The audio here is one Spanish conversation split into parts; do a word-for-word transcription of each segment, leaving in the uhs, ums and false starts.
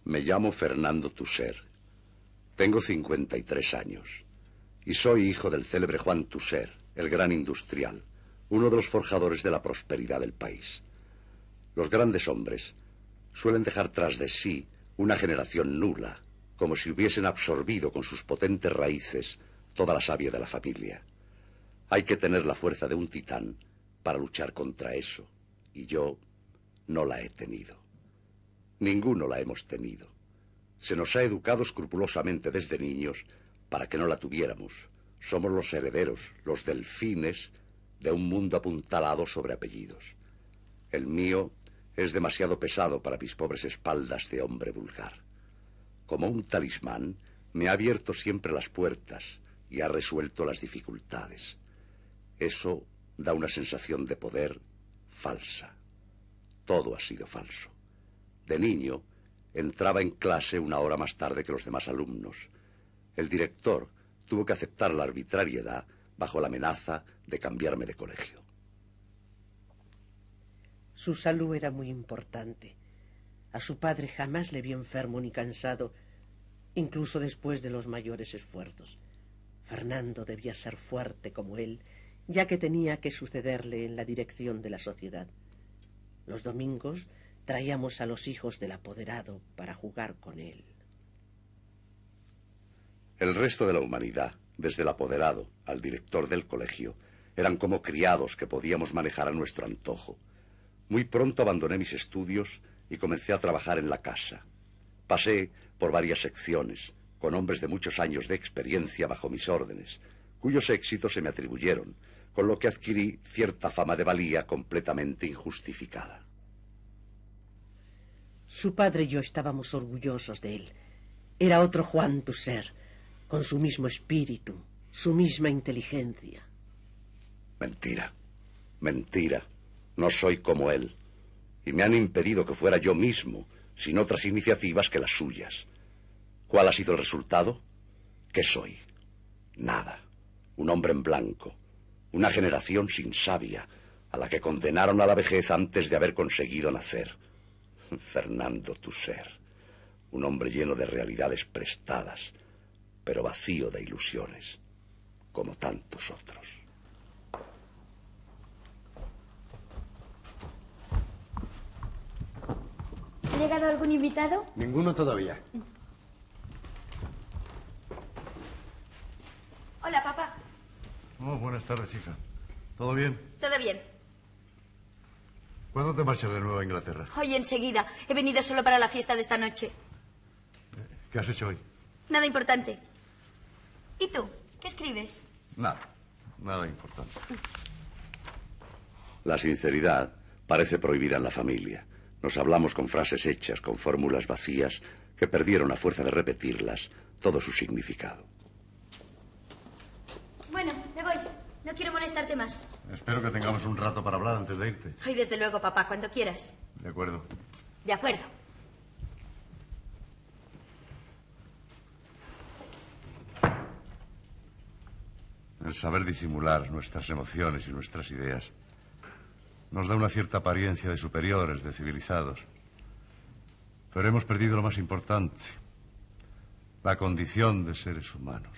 Me llamo Fernando Tusser. Tengo cincuenta y tres años. Y soy hijo del célebre Juan Tusser, el gran industrial, uno de los forjadores de la prosperidad del país. Los grandes hombres suelen dejar tras de sí una generación nula, como si hubiesen absorbido con sus potentes raíces toda la savia de la familia. Hay que tener la fuerza de un titán para luchar contra eso, y yo no la he tenido. Ninguno la hemos tenido. Se nos ha educado escrupulosamente desde niños para que no la tuviéramos. Somos los herederos, los delfines de un mundo apuntalado sobre apellidos. El mío es demasiado pesado para mis pobres espaldas de hombre vulgar. Como un talismán, me ha abierto siempre las puertas y ha resuelto las dificultades. Eso da una sensación de poder falsa. Todo ha sido falso. De niño, entraba en clase una hora más tarde que los demás alumnos. El director tuvo que aceptar la arbitrariedad bajo la amenaza de cambiarme de colegio. Su salud era muy importante. A su padre jamás le vio enfermo ni cansado, incluso después de los mayores esfuerzos. Fernando debía ser fuerte como él, ya que tenía que sucederle en la dirección de la sociedad. Los domingos traíamos a los hijos del apoderado para jugar con él. El resto de la humanidad, desde el apoderado al director del colegio, eran como criados que podíamos manejar a nuestro antojo. Muy pronto abandoné mis estudios y comencé a trabajar en la casa. Pasé por varias secciones, con hombres de muchos años de experiencia bajo mis órdenes, cuyos éxitos se me atribuyeron, con lo que adquirí cierta fama de valía completamente injustificada. Su padre y yo estábamos orgullosos de él. Era otro Juan Tusser, con su mismo espíritu, su misma inteligencia. Mentira, mentira. No soy como él. Y me han impedido que fuera yo mismo, sin otras iniciativas que las suyas. ¿Cuál ha sido el resultado? ¿Qué soy? Nada. Un hombre en blanco. Una generación sin savia, a la que condenaron a la vejez antes de haber conseguido nacer. Fernando Tusser, un hombre lleno de realidades prestadas, pero vacío de ilusiones, como tantos otros. ¿Ha llegado algún invitado? Ninguno todavía. Hola, papá. Oh, buenas tardes, hija. ¿Todo bien? Todo bien. ¿Cuándo te marchas de nuevo a Inglaterra? Hoy enseguida. He venido solo para la fiesta de esta noche. ¿Qué has hecho hoy? Nada importante. ¿Y tú? ¿Qué escribes? Nada. Nada importante. La sinceridad parece prohibida en la familia. Nos hablamos con frases hechas, con fórmulas vacías, que perdieron a fuerza de repetirlas todo su significado. Bueno, me voy. No quiero molestarte más. Espero que tengamos un rato para hablar antes de irte. Ay, desde luego, papá, cuando quieras. De acuerdo. De acuerdo. El saber disimular nuestras emociones y nuestras ideas nos da una cierta apariencia de superiores, de civilizados. Pero hemos perdido lo más importante, la condición de seres humanos.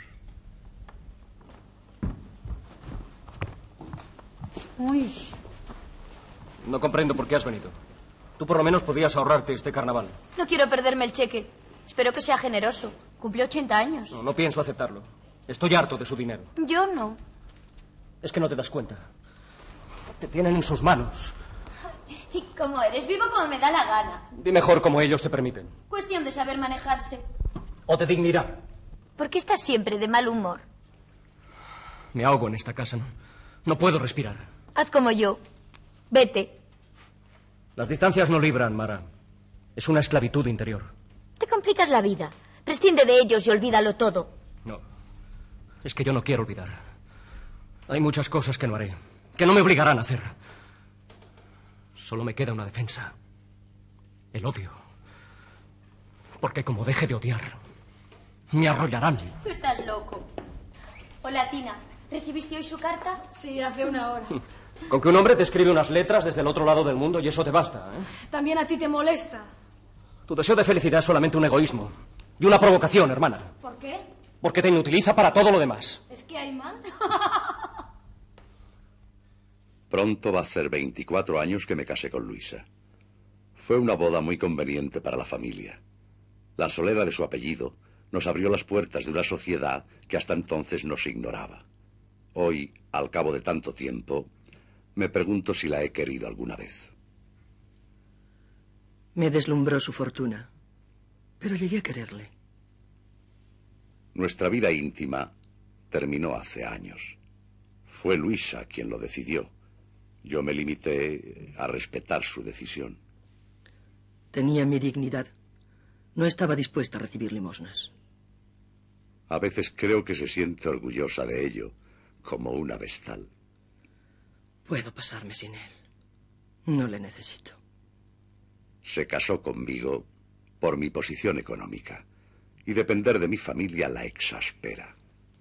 Uy. No comprendo por qué has venido. Tú por lo menos podías ahorrarte este carnaval. No quiero perderme el cheque. Espero que sea generoso. Cumplió ochenta años. No, no pienso aceptarlo. Estoy harto de su dinero. Yo no. Es que no te das cuenta. Te tienen en sus manos. ¿Y cómo eres? Vivo como me da la gana. Di mejor como ellos te permiten. Cuestión de saber manejarse. O de dignidad. ¿Por qué estás siempre de mal humor? Me ahogo en esta casa. No, no puedo respirar. Haz como yo. Vete. Las distancias no libran, Mara. Es una esclavitud interior. Te complicas la vida. Prescinde de ellos y olvídalo todo. No. Es que yo no quiero olvidar. Hay muchas cosas que no haré, que no me obligarán a hacer. Solo me queda una defensa. El odio. Porque como deje de odiar, me arrollarán. Tú estás loco. Hola, Tina. ¿Recibiste hoy su carta? Sí, hace una hora. Con que un hombre te escribe unas letras desde el otro lado del mundo y eso te basta, ¿eh? También a ti te molesta. Tu deseo de felicidad es solamente un egoísmo y una provocación, hermana. ¿Por qué? Porque te inutiliza para todo lo demás. ¿Es que hay más? Pronto va a hacer veinticuatro años que me casé con Luisa. Fue una boda muy conveniente para la familia. La solera de su apellido nos abrió las puertas de una sociedad que hasta entonces nos ignoraba. Hoy, al cabo de tanto tiempo, me pregunto si la he querido alguna vez. Me deslumbró su fortuna, pero llegué a quererle. Nuestra vida íntima terminó hace años. Fue Luisa quien lo decidió. Yo me limité a respetar su decisión. Tenía mi dignidad. No estaba dispuesta a recibir limosnas. A veces creo que se siente orgullosa de ello, como una vestal. Puedo pasarme sin él. No le necesito. Se casó conmigo por mi posición económica, y depender de mi familia la exaspera.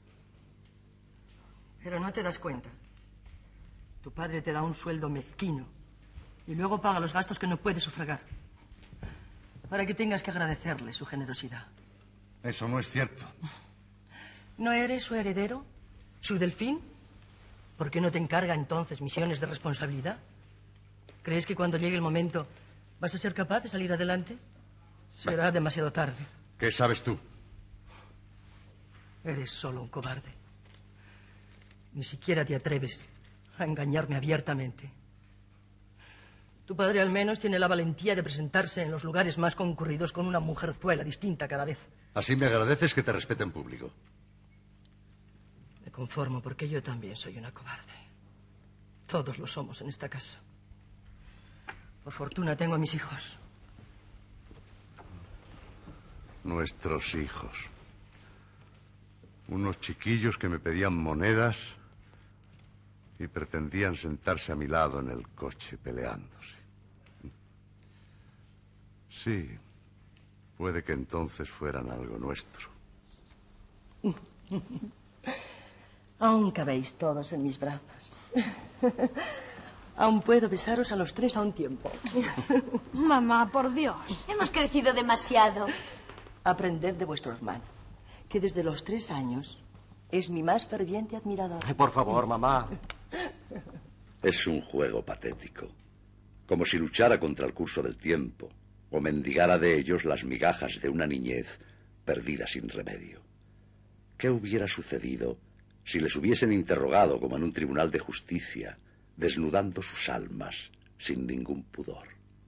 Pero no te das cuenta. Tu padre te da un sueldo mezquino y luego paga los gastos que no puedes sufragar, para que tengas que agradecerle su generosidad. Eso no es cierto. ¿No eres su heredero? ¿Su delfín? ¿Por qué no te encarga entonces misiones de responsabilidad? ¿Crees que cuando llegue el momento vas a ser capaz de salir adelante? Será demasiado tarde. ¿Qué sabes tú? Eres solo un cobarde. Ni siquiera te atreves a engañarme abiertamente. Tu padre al menos tiene la valentía de presentarse en los lugares más concurridos con una mujerzuela distinta cada vez. Así me agradeces que te respete en público. Me conformo porque yo también soy una cobarde. Todos lo somos en esta casa. Por fortuna tengo a mis hijos. Nuestros hijos. Unos chiquillos que me pedían monedas y pretendían sentarse a mi lado en el coche peleándose. Sí, puede que entonces fueran algo nuestro. Aún cabéis todos en mis brazos. Aún puedo besaros a los tres a un tiempo. Mamá, por Dios. Hemos crecido demasiado. Aprended de vuestro hermano, que desde los tres años es mi más ferviente admirador. Ay, por favor, mamá. Es un juego patético, como si luchara contra el curso del tiempo o mendigara de ellos las migajas de una niñez perdida sin remedio. ¿Qué hubiera sucedido si les hubiesen interrogado como en un tribunal de justicia, desnudando sus almas sin ningún pudor?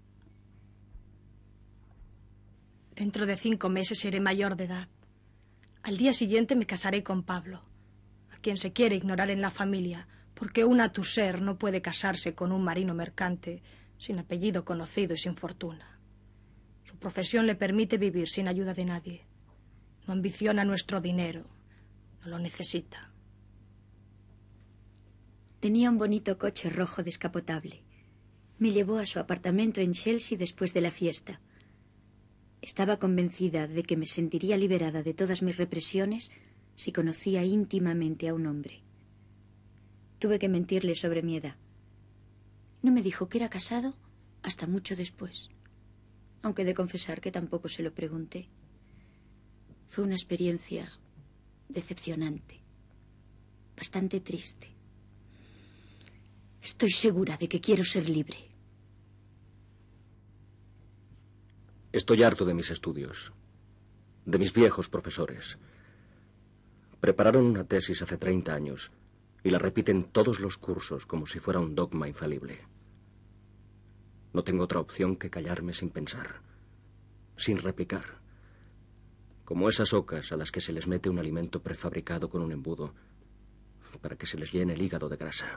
Dentro de cinco meses seré mayor de edad. Al día siguiente me casaré con Pablo, a quien se quiere ignorar en la familia, porque una Tusser no puede casarse con un marino mercante sin apellido conocido y sin fortuna. Su profesión le permite vivir sin ayuda de nadie. No ambiciona nuestro dinero, no lo necesita. Tenía un bonito coche rojo descapotable. Me llevó a su apartamento en Chelsea después de la fiesta. Estaba convencida de que me sentiría liberada de todas mis represiones si conocía íntimamente a un hombre. Tuve que mentirle sobre mi edad. No me dijo que era casado hasta mucho después, aunque he de confesar que tampoco se lo pregunté. Fue una experiencia decepcionante, bastante triste. Estoy segura de que quiero ser libre. Estoy harto de mis estudios, de mis viejos profesores. Prepararon una tesis hace treinta años y la repiten todos los cursos como si fuera un dogma infalible. No tengo otra opción que callarme sin pensar, sin replicar, como esas ocas a las que se les mete un alimento prefabricado con un embudo para que se les llene el hígado de grasa.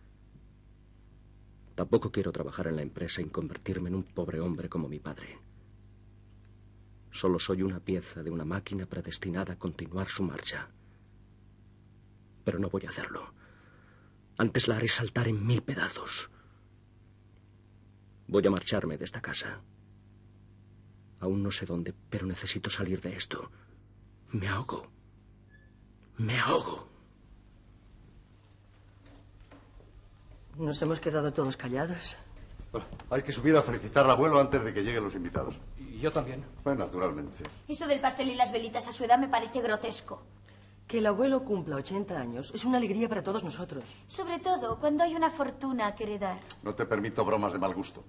Tampoco quiero trabajar en la empresa y convertirme en un pobre hombre como mi padre. Solo soy una pieza de una máquina predestinada a continuar su marcha. Pero no voy a hacerlo. Antes la haré saltar en mil pedazos. Voy a marcharme de esta casa. Aún no sé dónde, pero necesito salir de esto. Me ahogo. Me ahogo. Nos hemos quedado todos callados. Bueno, hay que subir a felicitar al abuelo antes de que lleguen los invitados. Y yo también. Pues naturalmente. Eso del pastel y las velitas a su edad me parece grotesco. Que el abuelo cumpla ochenta años es una alegría para todos nosotros. Sobre todo cuando hay una fortuna que heredar. No te permito bromas de mal gusto.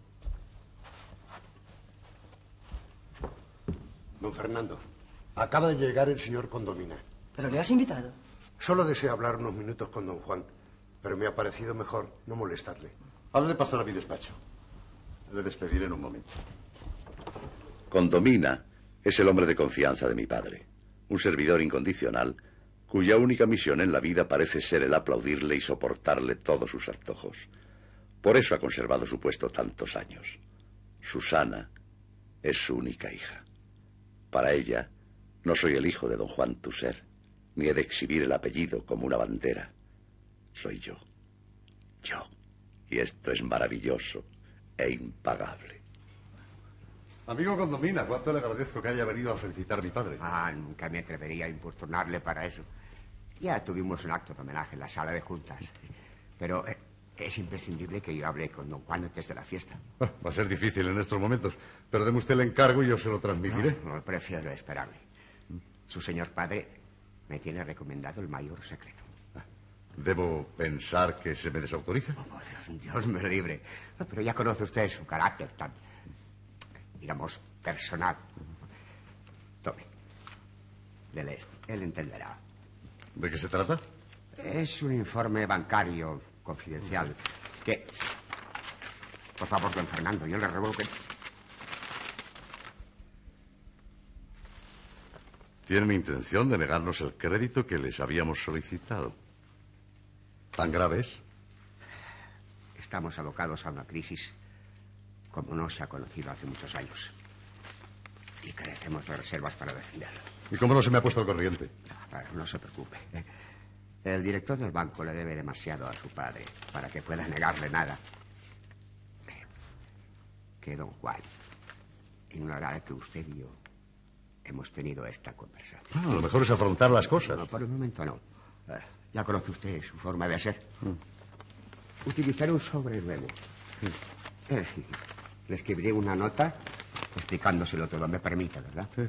Don Fernando, acaba de llegar el señor Condomina. ¿Pero le has invitado? Solo deseo hablar unos minutos con don Juan, pero me ha parecido mejor no molestarle. Hazle pasar a mi despacho. Le despediré en un momento. Condomina es el hombre de confianza de mi padre, un servidor incondicional cuya única misión en la vida parece ser el aplaudirle y soportarle todos sus antojos. Por eso ha conservado su puesto tantos años. Susana es su única hija. Para ella, no soy el hijo de don Juan Tusser, ni he de exhibir el apellido como una bandera. Soy yo. Yo. Y esto es maravilloso e impagable. Amigo Condomina, cuánto le agradezco que haya venido a felicitar a mi padre. Ah, nunca me atrevería a importunarle para eso. Ya tuvimos un acto de homenaje en la sala de juntas. Pero eh, es imprescindible que yo hable con don Juan antes de la fiesta. Ah, va a ser difícil en estos momentos, pero deme usted el encargo y yo se lo transmitiré. No, no, prefiero esperarme. Su señor padre me tiene recomendado el mayor secreto. ¿Debo pensar que se me desautoriza? Oh, Dios, Dios me libre. No, pero ya conoce usted su carácter tan, digamos, personal. Tome. Dele esto. Él entenderá. ¿De qué se trata? Es un informe bancario confidencial que... Por favor, don Fernando, yo le ruego que... Tienen intención de negarnos el crédito que les habíamos solicitado. ¿Tan grave es? Estamos abocados a una crisis como no se ha conocido hace muchos años. Y carecemos de reservas para defenderlo. ¿Y cómo no se me ha puesto al corriente? No, no se preocupe. El director del banco le debe demasiado a su padre para que pueda negarle nada. Que don Juan ignorará que usted y yo hemos tenido esta conversación. Ah, lo mejor es afrontar las cosas. No, por el momento no. Ya conoce usted su forma de ser. Mm. Utilizaré un sobre nuevo. Mm. Eh, le escribiré una nota explicándoselo todo. Me permite, ¿verdad? Sí.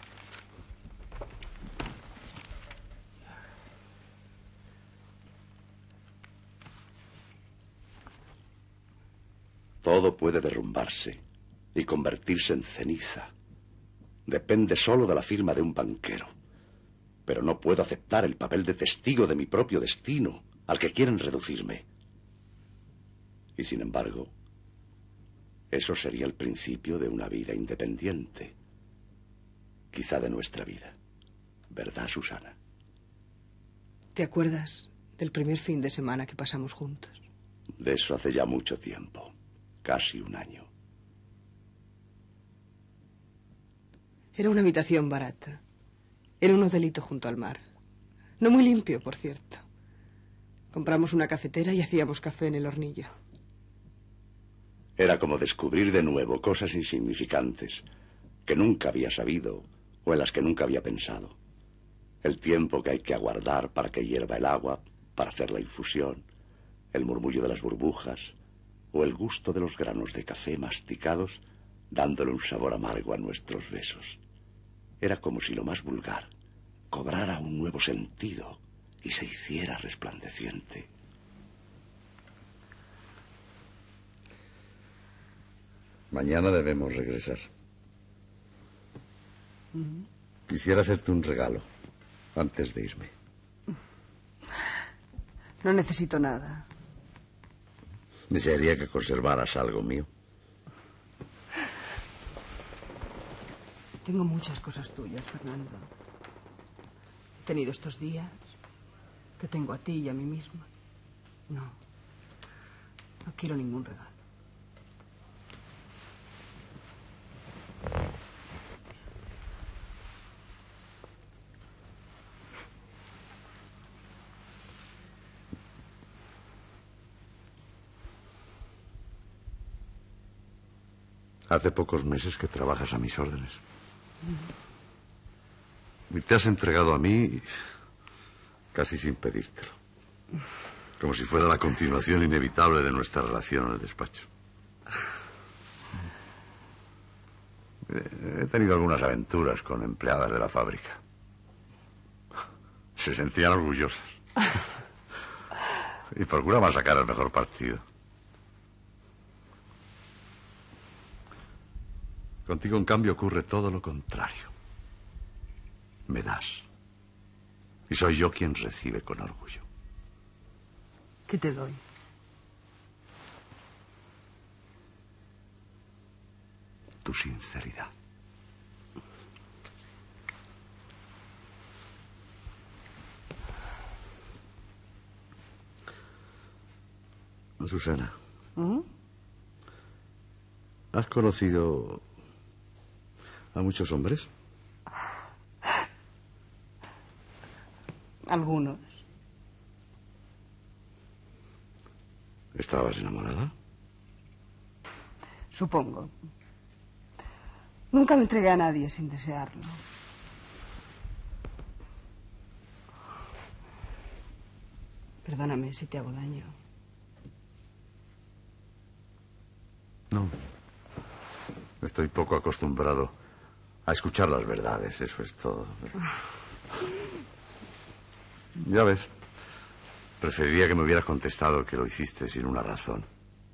Todo puede derrumbarse y convertirse en ceniza. Depende solo de la firma de un banquero. Pero no puedo aceptar el papel de testigo de mi propio destino, al que quieren reducirme. Y sin embargo, eso sería el principio de una vida independiente. Quizá de nuestra vida. ¿Verdad, Susana? ¿Te acuerdas del primer fin de semana que pasamos juntos? De eso hace ya mucho tiempo. Casi un año. Era una habitación barata. Era un hotelito junto al mar. No muy limpio, por cierto. Compramos una cafetera y hacíamos café en el hornillo. Era como descubrir de nuevo cosas insignificantes que nunca había sabido o en las que nunca había pensado. El tiempo que hay que aguardar para que hierva el agua, para hacer la infusión, el murmullo de las burbujas o el gusto de los granos de café masticados dándole un sabor amargo a nuestros besos. Era como si lo más vulgar cobrara un nuevo sentido y se hiciera resplandeciente. Mañana debemos regresar. Uh-huh. Quisiera hacerte un regalo antes de irme. No necesito nada. Desearía que conservaras algo mío. Tengo muchas cosas tuyas, Fernando. He tenido estos días. Te tengo a ti y a mí misma. No. No quiero ningún regalo. Hace pocos meses que trabajas a mis órdenes. Y te has entregado a mí casi sin pedírtelo. Como si fuera la continuación inevitable de nuestra relación en el despacho. He tenido algunas aventuras con empleadas de la fábrica. Se sentían orgullosas. Y procuraban sacar el mejor partido. Contigo, en cambio, ocurre todo lo contrario. Me das. Y soy yo quien recibe con orgullo. ¿Qué te doy? Tu sinceridad. Susana, ¿Mm? ¿has conocido a muchos hombres? Algunos. ¿Estabas enamorada? Supongo. Nunca me entregué a nadie sin desearlo. Perdóname si te hago daño. No. Estoy poco acostumbrado a escuchar las verdades, eso es todo. Ya ves, preferiría que me hubieras contestado que lo hiciste sin una razón.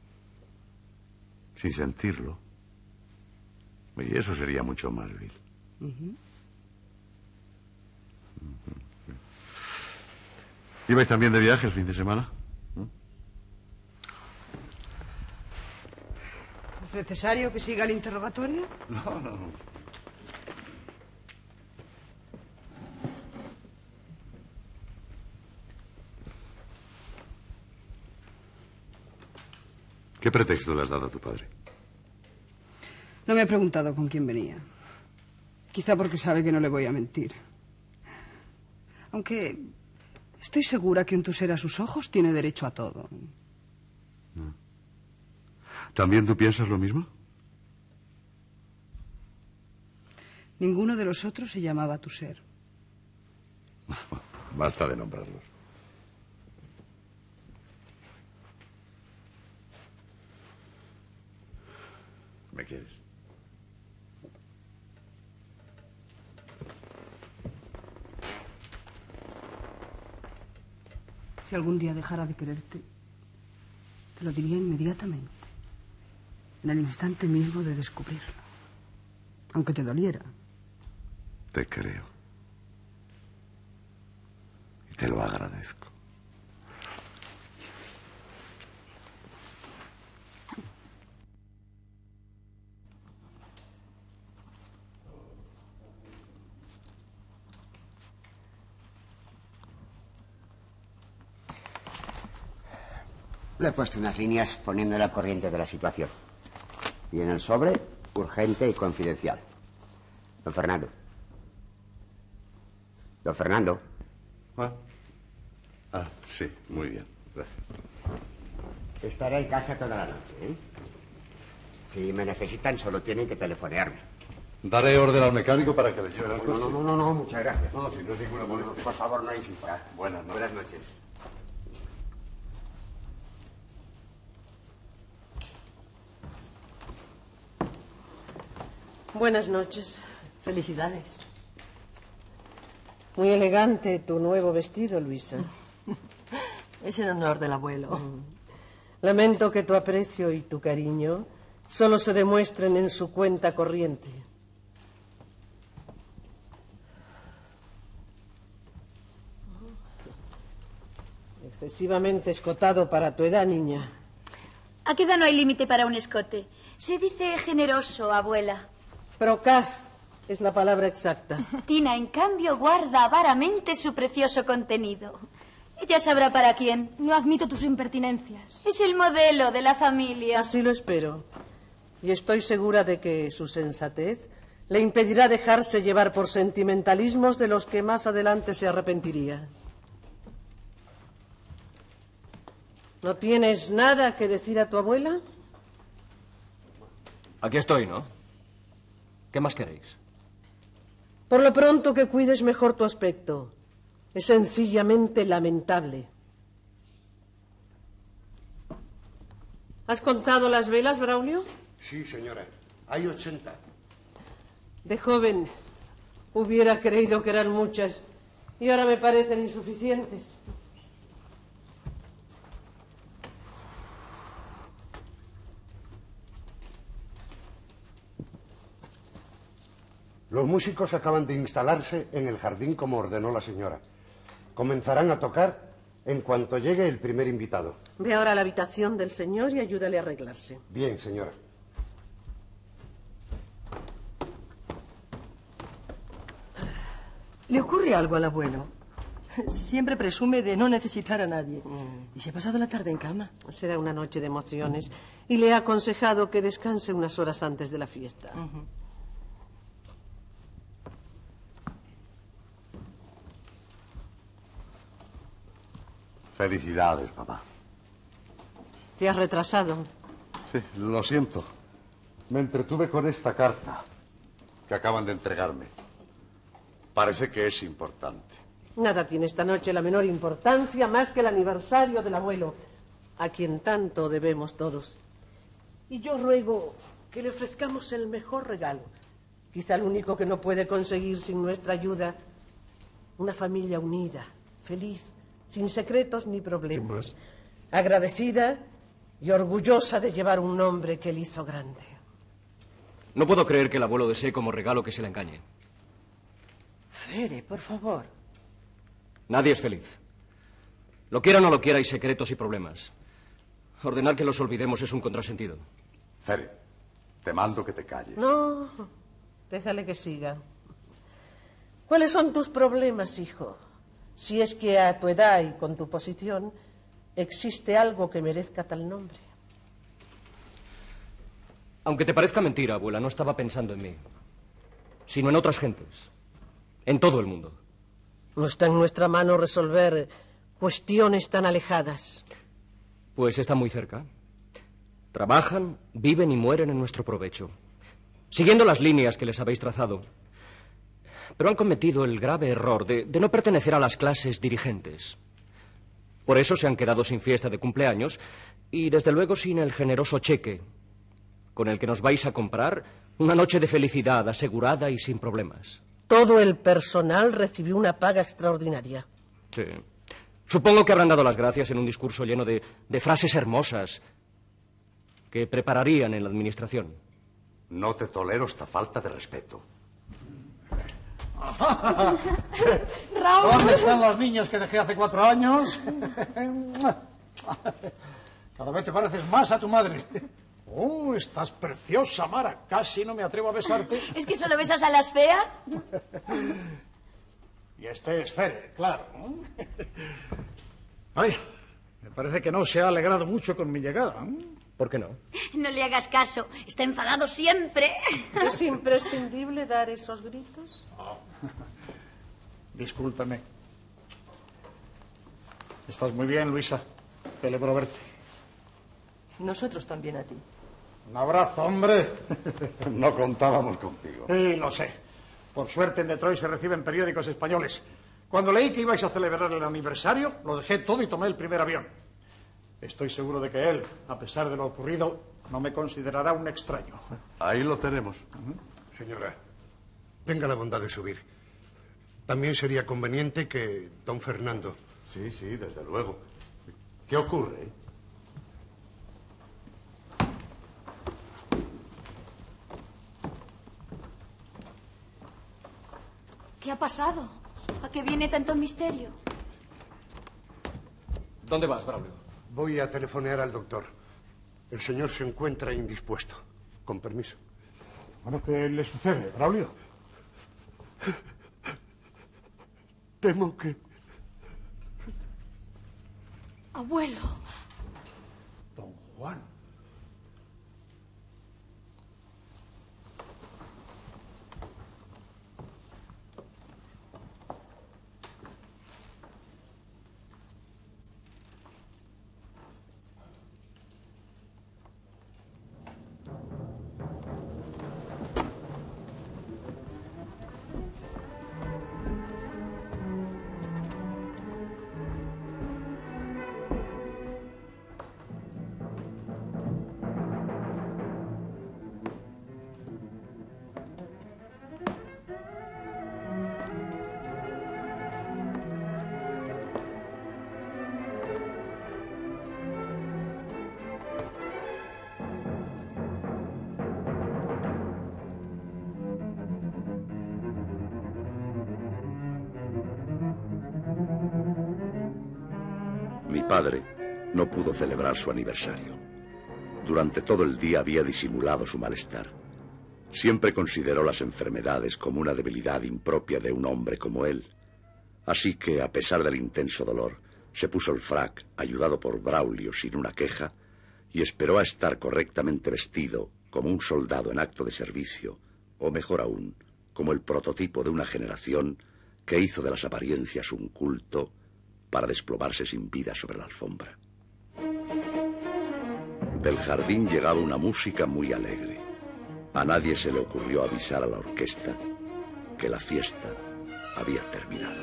Sin sentirlo. Y eso sería mucho más vil. Uh-huh. ¿Ibais también de viaje el fin de semana? ¿Es necesario que siga el interrogatorio? No, no, no. ¿Qué pretexto le has dado a tu padre? No me ha preguntado con quién venía. Quizá porque sabe que no le voy a mentir. Aunque estoy segura que un tuser a sus ojos tiene derecho a todo. ¿También tú piensas lo mismo? Ninguno de los otros se llamaba Tuser. Basta de nombrarlos. ¿Me quieres? Si algún día dejara de quererte, te lo diría inmediatamente. En el instante mismo de descubrirlo. Aunque te doliera. Te creo. Y te lo agradezco. Le he puesto unas líneas poniendo la corriente de la situación. Y en el sobre, urgente y confidencial. Don Fernando. Don Fernando. ¿Ah? Ah, sí, muy bien. Gracias. Estaré en casa toda la noche, ¿eh? Si me necesitan, solo tienen que telefonearme. Daré orden al mecánico para que le lleve el coche. No, no, no, no, muchas gracias. No, no, si no es ninguna molestia. Por favor, no insista. Buenas noches. Buenas noches. Buenas noches. Felicidades. Muy elegante tu nuevo vestido, Luisa. Es en honor del abuelo. Lamento que tu aprecio y tu cariño solo se demuestren en su cuenta corriente. Excesivamente escotado para tu edad, niña. ¿A qué edad no hay límite para un escote? Se dice generoso, abuela. Procaz es la palabra exacta. Tina, en cambio, guarda avaramente su precioso contenido. Ella sabrá para quién. No admito tus impertinencias. Es el modelo de la familia. Así lo espero. Y estoy segura de que su sensatez le impedirá dejarse llevar por sentimentalismos de los que más adelante se arrepentiría. ¿No tienes nada que decir a tu abuela? Aquí estoy, ¿no? ¿Qué más queréis? Por lo pronto que cuides mejor tu aspecto. Es sencillamente lamentable. ¿Has contado las velas, Braulio? Sí, señora. Hay ochenta. De joven hubiera creído que eran muchas y ahora me parecen insuficientes. Los músicos acaban de instalarse en el jardín como ordenó la señora. Comenzarán a tocar en cuanto llegue el primer invitado. Ve ahora a la habitación del señor y ayúdale a arreglarse. Bien, señora. ¿Le ocurre algo al abuelo? Siempre presume de no necesitar a nadie. ¿Y se ha pasado la tarde en cama? Será una noche de emociones y le he aconsejado que descanse unas horas antes de la fiesta. Uh-huh. Felicidades, papá. ¿Te has retrasado? Sí, lo siento. Me entretuve con esta carta que acaban de entregarme. Parece que es importante. Nada tiene esta noche la menor importancia más que el aniversario del abuelo, a quien tanto debemos todos. Y yo ruego que le ofrezcamos el mejor regalo, quizá el único que no puede conseguir sin nuestra ayuda, una familia unida, feliz, sin secretos ni problemas, agradecida y orgullosa de llevar un nombre que él hizo grande. No puedo creer que el abuelo desee como regalo que se le engañe. Fere, por favor. Nadie es feliz. Lo quiera o no lo quiera, hay secretos y problemas. Ordenar que los olvidemos es un contrasentido. Fere, te mando que te calles. No, déjale que siga. ¿Cuáles son tus problemas, hijo? Si es que a tu edad y con tu posición existe algo que merezca tal nombre. Aunque te parezca mentira, abuela, no estaba pensando en mí, sino en otras gentes, en todo el mundo. No está en nuestra mano resolver cuestiones tan alejadas. Pues está muy cerca. Trabajan, viven y mueren en nuestro provecho, siguiendo las líneas que les habéis trazado. Pero han cometido el grave error de, de no pertenecer a las clases dirigentes. Por eso se han quedado sin fiesta de cumpleaños y, desde luego, sin el generoso cheque con el que nos vais a comprar una noche de felicidad asegurada y sin problemas. Todo el personal recibió una paga extraordinaria. Sí. Supongo que habrán dado las gracias en un discurso lleno de, de frases hermosas que prepararían en la administración. No te tolero esta falta de respeto. Raúl. ¿Dónde están los niños que dejé hace cuatro años? Cada vez te pareces más a tu madre. Oh, estás preciosa, Mara. Casi no me atrevo a besarte. ¿Es que solo besas a las feas? Y este es Fere, claro. Ay, me parece que no se ha alegrado mucho con mi llegada. ¿Por qué no? No le hagas caso. Está enfadado siempre. ¿Es imprescindible dar esos gritos? Oh. Discúlpeme. Estás muy bien, Luisa. Celebro verte. Nosotros también a ti. Un abrazo, hombre. No contábamos contigo. Sí, lo sé. Por suerte en Detroit se reciben periódicos españoles. Cuando leí que ibais a celebrar el aniversario, lo dejé todo y tomé el primer avión. Estoy seguro de que él, a pesar de lo ocurrido, no me considerará un extraño. Ahí lo tenemos. Uh-huh. Señora, tenga la bondad de subir. También sería conveniente que don Fernando... Sí, sí, desde luego. ¿Qué ocurre? ¿Qué ha pasado? ¿A qué viene tanto misterio? ¿Dónde vas, Braulio? Voy a telefonear al doctor. El señor se encuentra indispuesto. Con permiso. Bueno, ¿qué le sucede, Braulio? Temo que... Abuelo. Don Juan. Mi padre no pudo celebrar su aniversario. Durante todo el día había disimulado su malestar. Siempre consideró las enfermedades como una debilidad impropia de un hombre como él. Así que, a pesar del intenso dolor, se puso el frac, ayudado por Braulio sin una queja, y esperó a estar correctamente vestido como un soldado en acto de servicio, o mejor aún, como el prototipo de una generación que hizo de las apariencias un culto para desplomarse sin vida sobre la alfombra. Del jardín llegaba una música muy alegre. A nadie se le ocurrió avisar a la orquesta que la fiesta había terminado.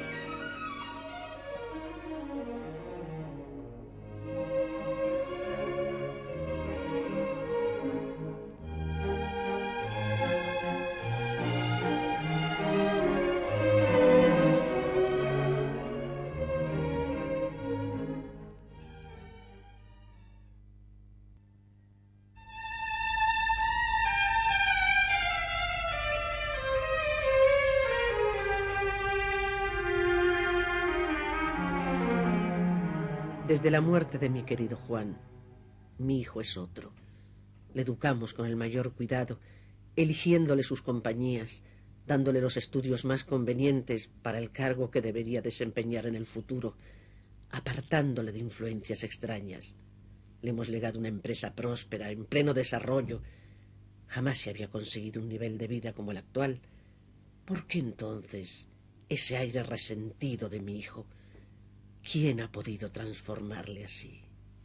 Desde la muerte de mi querido Juan, mi hijo es otro. Le educamos con el mayor cuidado, eligiéndole sus compañías, dándole los estudios más convenientes para el cargo que debería desempeñar en el futuro, apartándole de influencias extrañas. Le hemos legado una empresa próspera, en pleno desarrollo. Jamás se había conseguido un nivel de vida como el actual. ¿Por qué entonces ese aire resentido de mi hijo? ¿Quién ha podido transformarle así?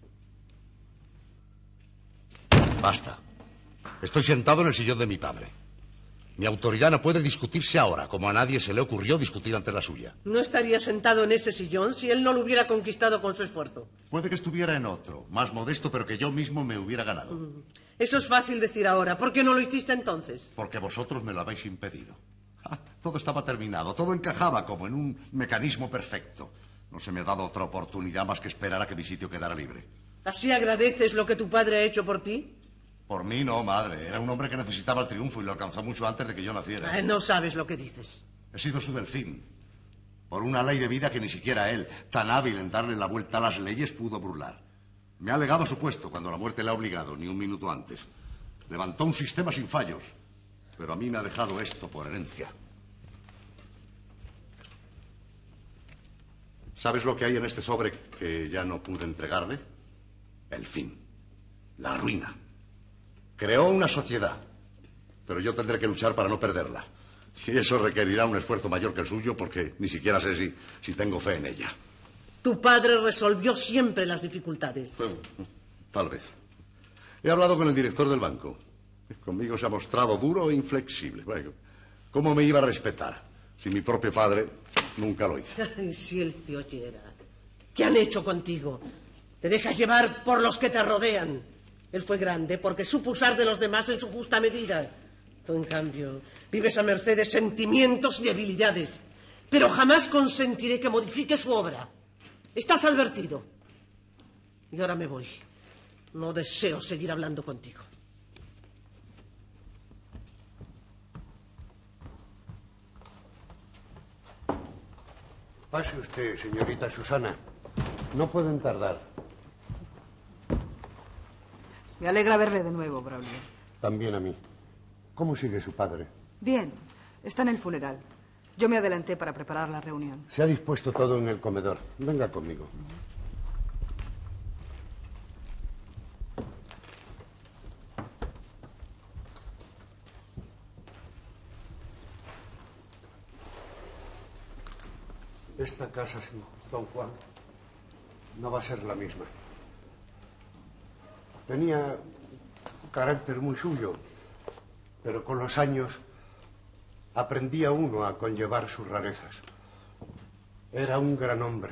Basta. Estoy sentado en el sillón de mi padre. Mi autoridad no puede discutirse ahora, como a nadie se le ocurrió discutir ante la suya. No estaría sentado en ese sillón si él no lo hubiera conquistado con su esfuerzo. Puede que estuviera en otro, más modesto, pero que yo mismo me hubiera ganado. Mm. Eso es fácil decir ahora. ¿Por qué no lo hiciste entonces? Porque vosotros me lo habéis impedido. Ah, todo estaba terminado, todo encajaba como en un mecanismo perfecto. No se me ha dado otra oportunidad más que esperar a que mi sitio quedara libre. ¿Así agradeces lo que tu padre ha hecho por ti? Por mí no, madre. Era un hombre que necesitaba el triunfo y lo alcanzó mucho antes de que yo naciera. Ay, no sabes lo que dices. He sido su delfín. Por una ley de vida que ni siquiera él, tan hábil en darle la vuelta a las leyes, pudo burlar. Me ha legado su puesto cuando la muerte le ha obligado, ni un minuto antes. Levantó un sistema sin fallos. Pero a mí me ha dejado esto por herencia. ¿Sabes lo que hay en este sobre que ya no pude entregarle? El fin. La ruina. Creó una sociedad. Pero yo tendré que luchar para no perderla. Y eso requerirá un esfuerzo mayor que el suyo porque ni siquiera sé si, si tengo fe en ella. Tu padre resolvió siempre las dificultades. Bueno, tal vez. He hablado con el director del banco. Conmigo se ha mostrado duro e inflexible. Bueno, ¿cómo me iba a respetar si mi propio padre nunca lo hizo? Ay, si él te oyera. ¿Qué han hecho contigo? Te dejas llevar por los que te rodean. Él fue grande porque supo usar de los demás en su justa medida. Tú, en cambio, vives a merced de sentimientos y debilidades. Pero jamás consentiré que modifique su obra. Estás advertido. Y ahora me voy. No deseo seguir hablando contigo. Pase usted, señorita Susana. No pueden tardar. Me alegra verle de nuevo, Braulio. También a mí. ¿Cómo sigue su padre? Bien, está en el funeral. Yo me adelanté para preparar la reunión. Se ha dispuesto todo en el comedor. Venga conmigo. Esta casa sin don Juan no va a ser la misma. Tenía un carácter muy suyo, pero con los años aprendía uno a conllevar sus rarezas. Era un gran hombre.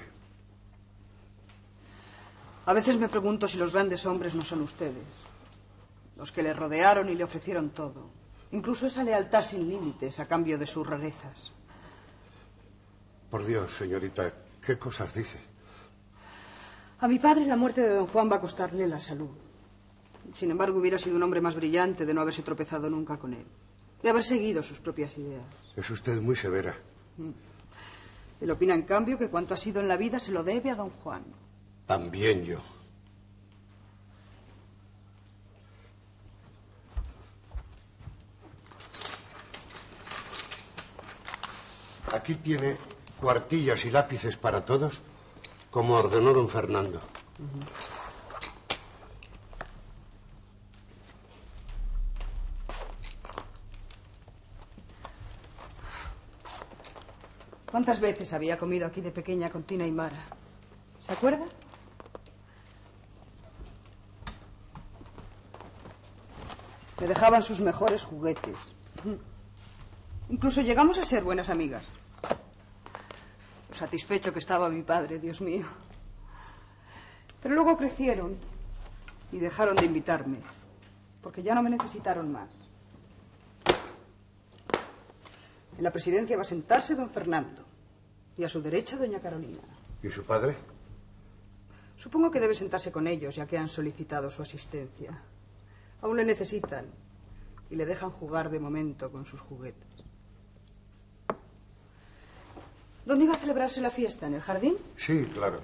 A veces me pregunto si los grandes hombres no son ustedes, los que le rodearon y le ofrecieron todo, incluso esa lealtad sin límites a cambio de sus rarezas. Por Dios, señorita, ¿qué cosas dice? A mi padre la muerte de don Juan va a costarle la salud. Sin embargo, hubiera sido un hombre más brillante de no haberse tropezado nunca con él, de haber seguido sus propias ideas. Es usted muy severa. Él opina, en cambio, que cuanto ha sido en la vida se lo debe a don Juan. También yo. Aquí tiene cuartillas y lápices para todos, como ordenó don Fernando. Uh-huh. ¿Cuántas veces había comido aquí de pequeña con Tina y Mara? ¿Se acuerda? Me dejaban sus mejores juguetes. Incluso llegamos a ser buenas amigas. Lo satisfecho que estaba mi padre, Dios mío. Pero luego crecieron y dejaron de invitarme, porque ya no me necesitaron más. En la presidencia va a sentarse don Fernando y a su derecha doña Carolina. ¿Y su padre? Supongo que debe sentarse con ellos, ya que han solicitado su asistencia. Aún le necesitan y le dejan jugar de momento con sus juguetes. ¿Dónde iba a celebrarse la fiesta? ¿En el jardín? Sí, claro.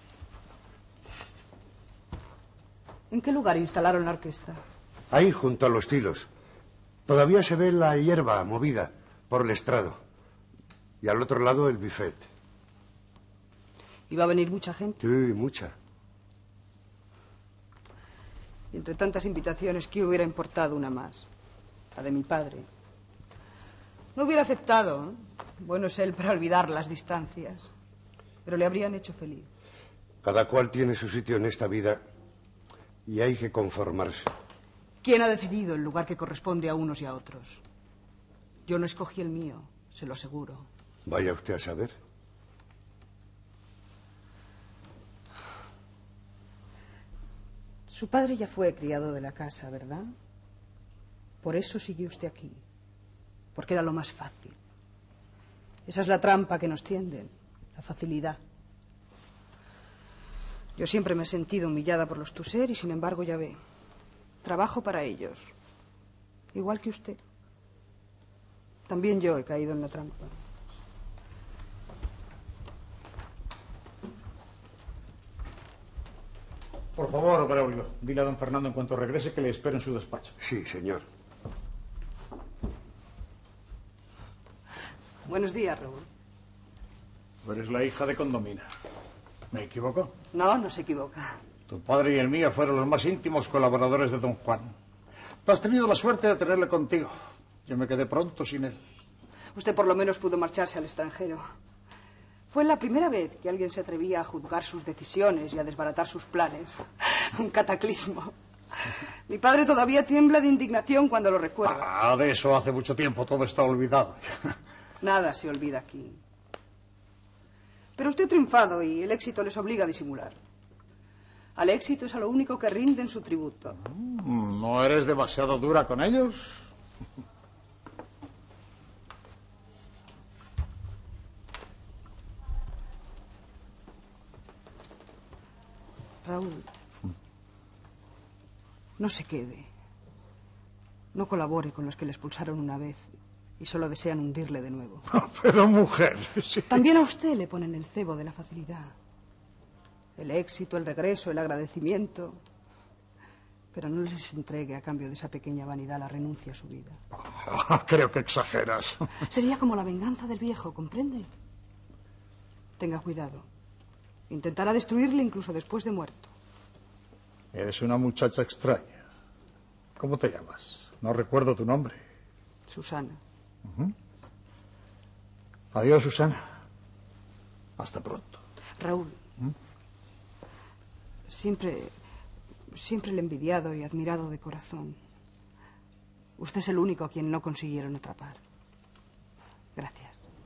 ¿En qué lugar instalaron la orquesta? Ahí, junto a los tilos. Todavía se ve la hierba movida por el estrado. Y al otro lado el buffet. ¿Iba a venir mucha gente? Sí, mucha. Y entre tantas invitaciones, ¿qué hubiera importado una más? La de mi padre. No hubiera aceptado, ¿eh? Bueno es él para olvidar las distancias. Pero le habrían hecho feliz. Cada cual tiene su sitio en esta vida y hay que conformarse. ¿Quién ha decidido el lugar que corresponde a unos y a otros? Yo no escogí el mío, se lo aseguro. Vaya usted a saber. Su padre ya fue criado de la casa, ¿verdad? Por eso sigue usted aquí. Porque era lo más fácil. Esa es la trampa que nos tienden, la facilidad. Yo siempre me he sentido humillada por los Tusser y sin embargo ya ve, trabajo para ellos. Igual que usted. También yo he caído en la trampa. Por favor, Braulio, dile a don Fernando en cuanto regrese que le espero en su despacho. Sí, señor. Buenos días, Raúl. Tú eres la hija de Condomina. ¿Me equivoco? No, no se equivoca. Tu padre y el mío fueron los más íntimos colaboradores de don Juan. Tú has tenido la suerte de tenerle contigo. Yo me quedé pronto sin él. Usted por lo menos pudo marcharse al extranjero. Fue la primera vez que alguien se atrevía a juzgar sus decisiones y a desbaratar sus planes. Un cataclismo. Mi padre todavía tiembla de indignación cuando lo recuerda. Ah, de eso hace mucho tiempo. Todo está olvidado. Nada se olvida aquí. Pero usted ha triunfado y el éxito les obliga a disimular. Al éxito es a lo único que rinden su tributo. ¿No eres demasiado dura con ellos? Raúl, no se quede. No colabore con los que le expulsaron una vez y solo desean hundirle de nuevo. Pero, mujer... Sí. También a usted le ponen el cebo de la facilidad. El éxito, el regreso, el agradecimiento. Pero no les entregue a cambio de esa pequeña vanidad la renuncia a su vida. Oh, creo que exageras. Sería como la venganza del viejo, ¿comprende? Tenga cuidado. Intentará destruirle incluso después de muerto. Eres una muchacha extraña. ¿Cómo te llamas? No recuerdo tu nombre. Susana. Uh-huh. Adiós, Susana. Hasta pronto. Raúl. ¿Mm? Siempre, siempre le he envidiado y admirado de corazón. Usted es el único a quien no consiguieron atrapar. Gracias.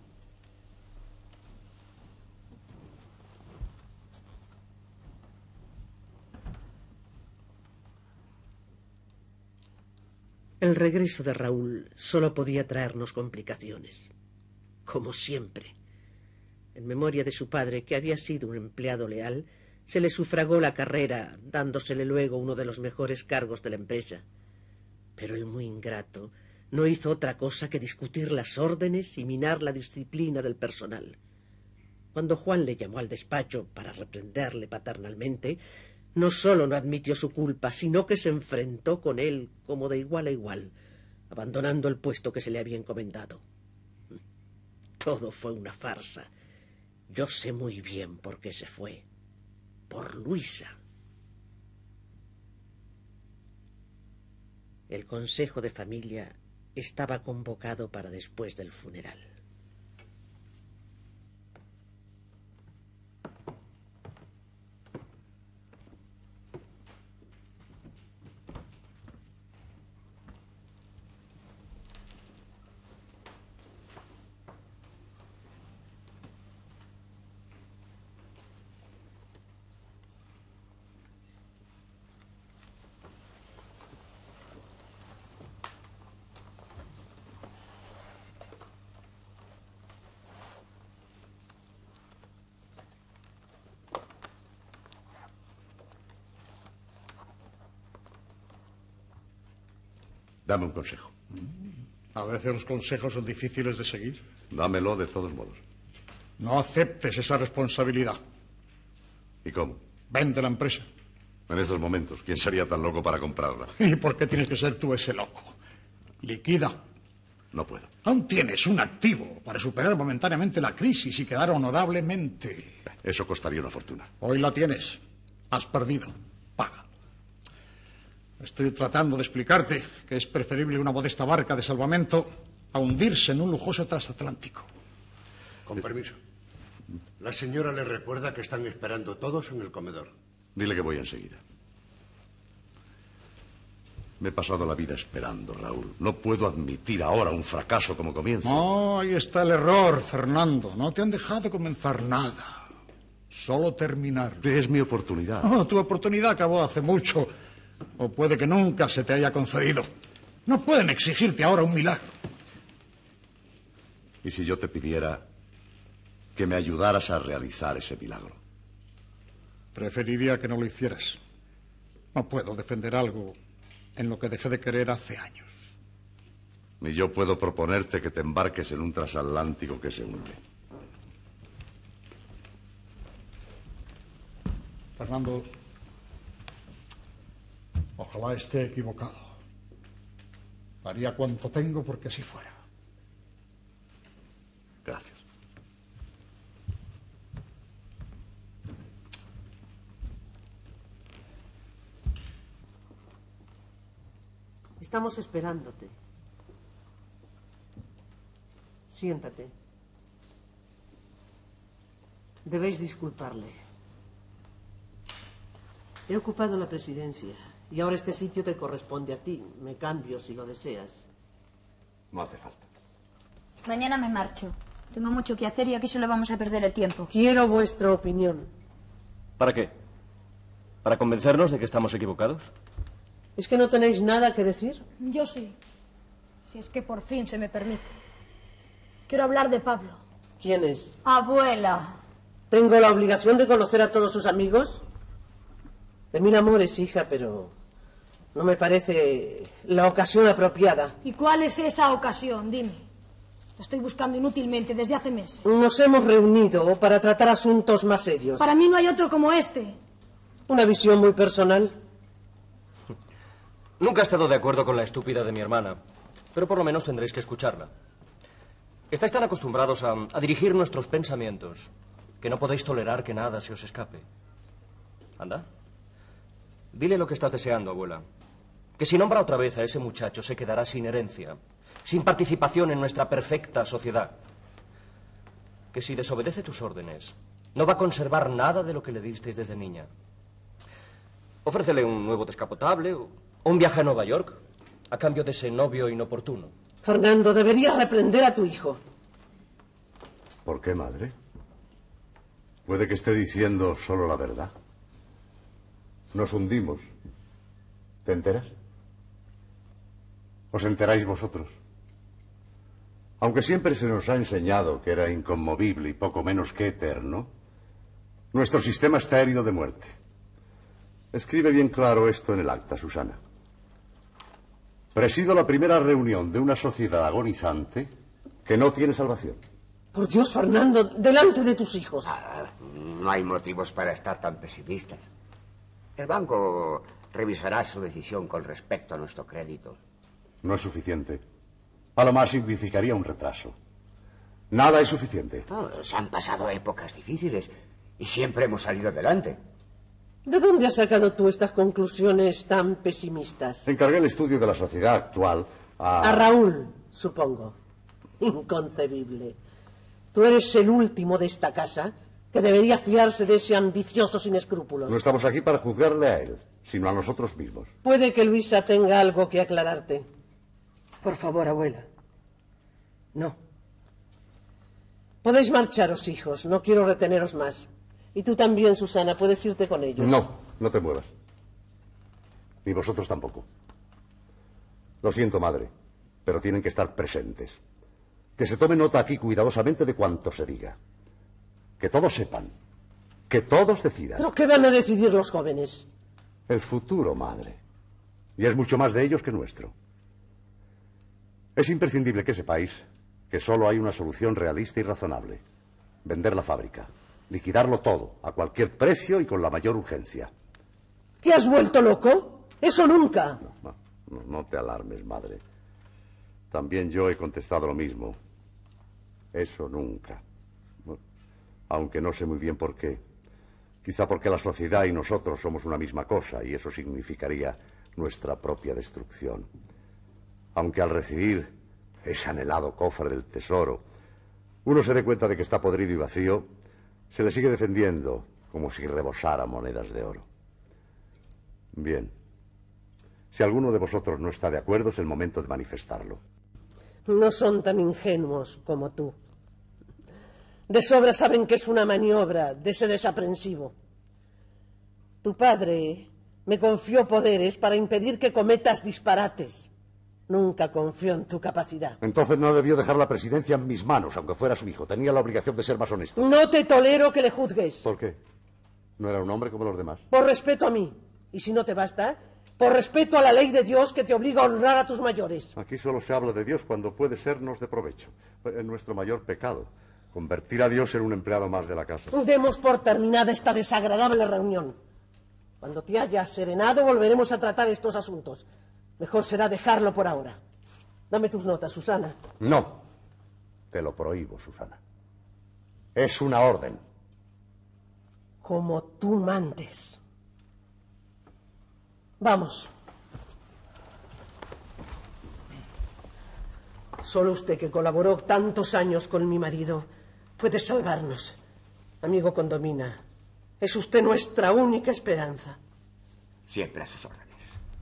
El regreso de Raúl solo podía traernos complicaciones. Como siempre. En memoria de su padre, que había sido un empleado leal, se le sufragó la carrera, dándosele luego uno de los mejores cargos de la empresa. Pero el muy ingrato no hizo otra cosa que discutir las órdenes y minar la disciplina del personal. Cuando Juan le llamó al despacho para reprenderle paternalmente, no solo no admitió su culpa, sino que se enfrentó con él como de igual a igual, abandonando el puesto que se le había encomendado. Todo fue una farsa. Yo sé muy bien por qué se fue. Por Luisa. El consejo de familia estaba convocado para después del funeral. Dame un consejo. A veces los consejos son difíciles de seguir. Dámelo de todos modos. No aceptes esa responsabilidad. ¿Y cómo? Vende la empresa. En estos momentos, ¿quién sería tan loco para comprarla? ¿Y por qué tienes que ser tú ese loco? Liquida. No puedo. Aún tienes un activo para superar momentáneamente la crisis y quedar honorablemente. Eso costaría una fortuna. Hoy la tienes. Has perdido. Paga. Estoy tratando de explicarte que es preferible una modesta barca de salvamento a hundirse en un lujoso transatlántico. Con permiso. La señora le recuerda que están esperando todos en el comedor. Dile que voy enseguida. Me he pasado la vida esperando, Raúl. No puedo admitir ahora un fracaso como comienzo. No, ahí está el error, Fernando. No te han dejado comenzar nada. Solo terminar. Es mi oportunidad. Oh, tu oportunidad acabó hace mucho. O puede que nunca se te haya concedido. No pueden exigirte ahora un milagro. ¿Y si yo te pidiera que me ayudaras a realizar ese milagro? Preferiría que no lo hicieras. No puedo defender algo en lo que dejé de querer hace años. Ni yo puedo proponerte que te embarques en un transatlántico que se hunde. Fernando, ojalá esté equivocado. Haría cuanto tengo porque así fuera. Gracias. Estamos esperándote. Siéntate. Debéis disculparle. He ocupado la presidencia y ahora este sitio te corresponde a ti. Me cambio si lo deseas. No hace falta. Mañana me marcho. Tengo mucho que hacer y aquí solo vamos a perder el tiempo. Quiero vuestra opinión. ¿Para qué? ¿Para convencernos de que estamos equivocados? ¿Es que no tenéis nada que decir? Yo sí. Si es que por fin se me permite. Quiero hablar de Pablo. ¿Quién es? Abuela. ¿Tengo la obligación de conocer a todos sus amigos? De mil amores, hija, pero no me parece la ocasión apropiada. ¿Y cuál es esa ocasión? Dime. La estoy buscando inútilmente desde hace meses. Nos hemos reunido para tratar asuntos más serios. Para mí no hay otro como este. Una visión muy personal. Nunca he estado de acuerdo con la estúpida de mi hermana, pero por lo menos tendréis que escucharla. Estáis tan acostumbrados a, a dirigir nuestros pensamientos que no podéis tolerar que nada se os escape. Anda. Dile lo que estás deseando, abuela. Que si nombra otra vez a ese muchacho se quedará sin herencia, sin participación en nuestra perfecta sociedad. Que si desobedece tus órdenes, no va a conservar nada de lo que le disteis desde niña. Ofrécele un nuevo descapotable o un viaje a Nueva York a cambio de ese novio inoportuno. Fernando, deberías reprender a tu hijo. ¿Por qué, madre? Puede que esté diciendo solo la verdad. Nos hundimos. ¿Te enteras? ¿Os enteráis vosotros? Aunque siempre se nos ha enseñado que era inconmovible y poco menos que eterno, nuestro sistema está herido de muerte. Escribe bien claro esto en el acta, Susana. Presido la primera reunión de una sociedad agonizante que no tiene salvación. Por Dios, Fernando, delante de tus hijos. Ah, no hay motivos para estar tan pesimistas. El banco revisará su decisión con respecto a nuestro crédito. No es suficiente. A lo más significaría un retraso. Nada es suficiente. Oh, se han pasado épocas difíciles y siempre hemos salido adelante. ¿De dónde has sacado tú estas conclusiones tan pesimistas? Encargué el estudio de la sociedad actual a... A Raúl, supongo. Inconcebible. Tú eres el último de esta casa que debería fiarse de ese ambicioso sin escrúpulos. No estamos aquí para juzgarle a él, sino a nosotros mismos. Puede que Luisa tenga algo que aclararte. Por favor, abuela. No. Podéis marcharos, hijos. No quiero reteneros más. Y tú también, Susana, puedes irte con ellos. No, no te muevas. Ni vosotros tampoco. Lo siento, madre, pero tienen que estar presentes. Que se tome nota aquí cuidadosamente de cuanto se diga. Que todos sepan. Que todos decidan. ¿Pero qué van a decidir los jóvenes? El futuro, madre. Y es mucho más de ellos que nuestro. Es imprescindible que sepáis que solo hay una solución realista y razonable. Vender la fábrica. Liquidarlo todo, a cualquier precio y con la mayor urgencia. ¿Te has vuelto loco? ¡Eso nunca! No, no, no te alarmes, madre. También yo he contestado lo mismo. Eso nunca. Aunque no sé muy bien por qué. Quizá porque la sociedad y nosotros somos una misma cosa y eso significaría nuestra propia destrucción. Aunque al recibir ese anhelado cofre del tesoro, uno se dé cuenta de que está podrido y vacío, se le sigue defendiendo como si rebosara monedas de oro. Bien. Si alguno de vosotros no está de acuerdo, es el momento de manifestarlo. No son tan ingenuos como tú. De sobra saben que es una maniobra de ese desaprensivo. Tu padre me confió poderes para impedir que cometas disparates. Nunca confió en tu capacidad. Entonces no debió dejar la presidencia en mis manos, aunque fuera su hijo. Tenía la obligación de ser más honesto. No te tolero que le juzgues. ¿Por qué? ¿No era un hombre como los demás? Por respeto a mí. Y si no te basta, por respeto a la ley de Dios que te obliga a honrar a tus mayores. Aquí solo se habla de Dios cuando puede sernos de provecho. Es nuestro mayor pecado. Convertir a Dios en un empleado más de la casa. Demos por terminada esta desagradable reunión. Cuando te hayas serenado, volveremos a tratar estos asuntos. Mejor será dejarlo por ahora. Dame tus notas, Susana. No. Te lo prohíbo, Susana. Es una orden. Como tú mandes. Vamos. Solo usted, que colaboró tantos años con mi marido, puede salvarnos. Amigo Condomina, es usted nuestra única esperanza. Siempre a sus órdenes.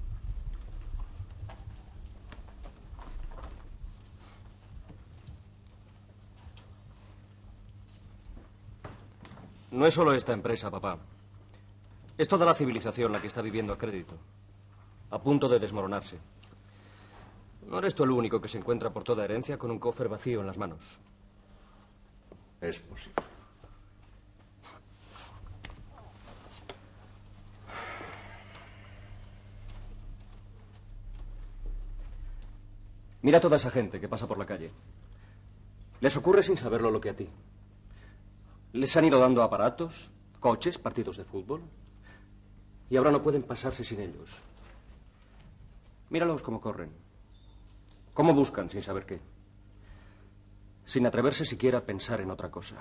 No es solo esta empresa, papá. Es toda la civilización la que está viviendo a crédito, a punto de desmoronarse. No eres tú el único que se encuentra por toda herencia con un cofre vacío en las manos. Es posible. Mira a toda esa gente que pasa por la calle. Les ocurre sin saberlo lo que a ti. Les han ido dando aparatos, coches, partidos de fútbol. Y ahora no pueden pasarse sin ellos. Míralos cómo corren. Cómo buscan sin saber qué. Sin atreverse siquiera a pensar en otra cosa.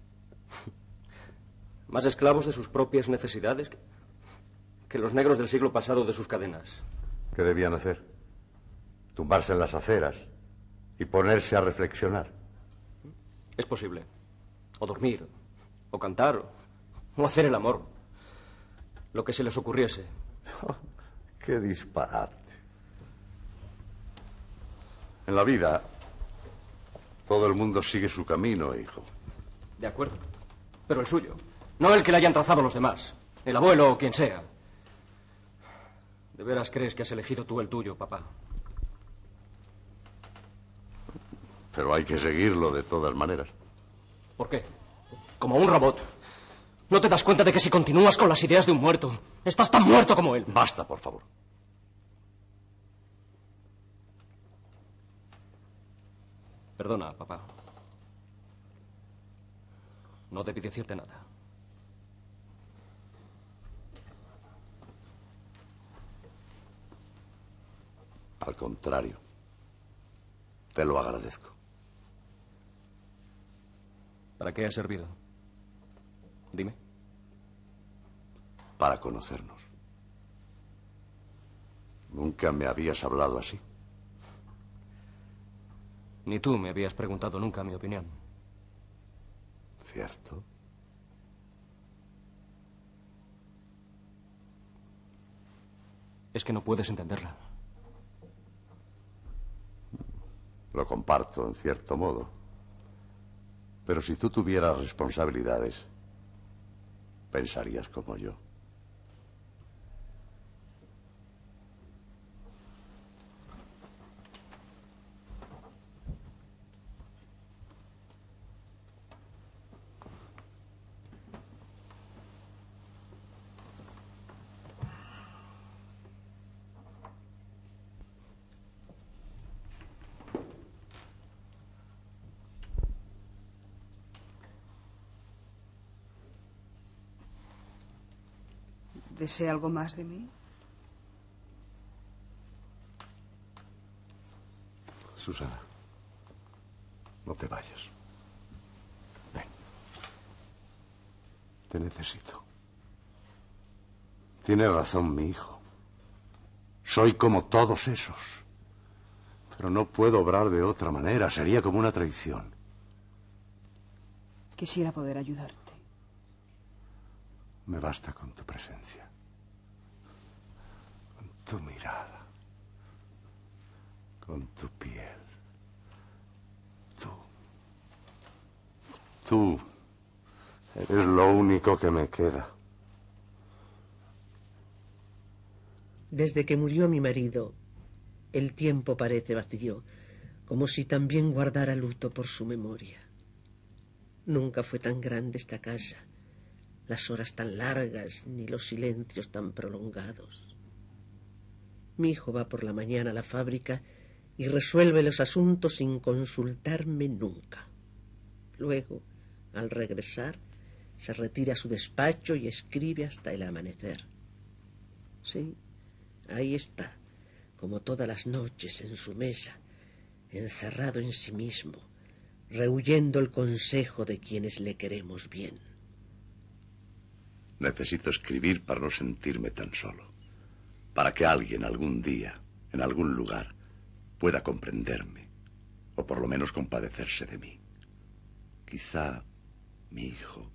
Más esclavos de sus propias necesidades que, que los negros del siglo pasado de sus cadenas. ¿Qué debían hacer? Tumbarse en las aceras y ponerse a reflexionar. Es posible. O dormir, o cantar, o, o hacer el amor. Lo que se les ocurriese. ¡Qué disparate! En la vida, todo el mundo sigue su camino, hijo. De acuerdo. Pero el suyo. No el que le hayan trazado los demás. El abuelo o quien sea. ¿De veras crees que has elegido tú el tuyo, papá? Pero hay que seguirlo de todas maneras. ¿Por qué? Como un robot. ¿No te das cuenta de que si continúas con las ideas de un muerto, estás tan muerto como él? Basta, por favor. Perdona, papá. No debí decirte nada. Al contrario, te lo agradezco. ¿Para qué ha servido? Dime. Para conocernos. Nunca me habías hablado así. Ni tú me habías preguntado nunca mi opinión. ¿Cierto? Es que no puedes entenderla. Lo comparto en cierto modo. Pero si tú tuvieras responsabilidades, pensarías como yo. ¿Desea algo más de mí? Susana, no te vayas. Ven. Te necesito. Tiene razón mi hijo. Soy como todos esos. Pero no puedo obrar de otra manera. Sería como una traición. Quisiera poder ayudarte. Me basta con tu presencia. Con tu mirada. Con tu piel. Tú. Tú. Eres lo único que me queda. Desde que murió mi marido, el tiempo parece vacío, como si también guardara luto por su memoria. Nunca fue tan grande esta casa, las horas tan largas, ni los silencios tan prolongados. Mi hijo va por la mañana a la fábrica y resuelve los asuntos sin consultarme nunca. Luego, al regresar, se retira a su despacho y escribe hasta el amanecer. Sí, ahí está, como todas las noches en su mesa, encerrado en sí mismo, rehuyendo el consejo de quienes le queremos bien. Necesito escribir para no sentirme tan solo. Para que alguien algún día, en algún lugar, pueda comprenderme, o por lo menos compadecerse de mí. Quizá mi hijo.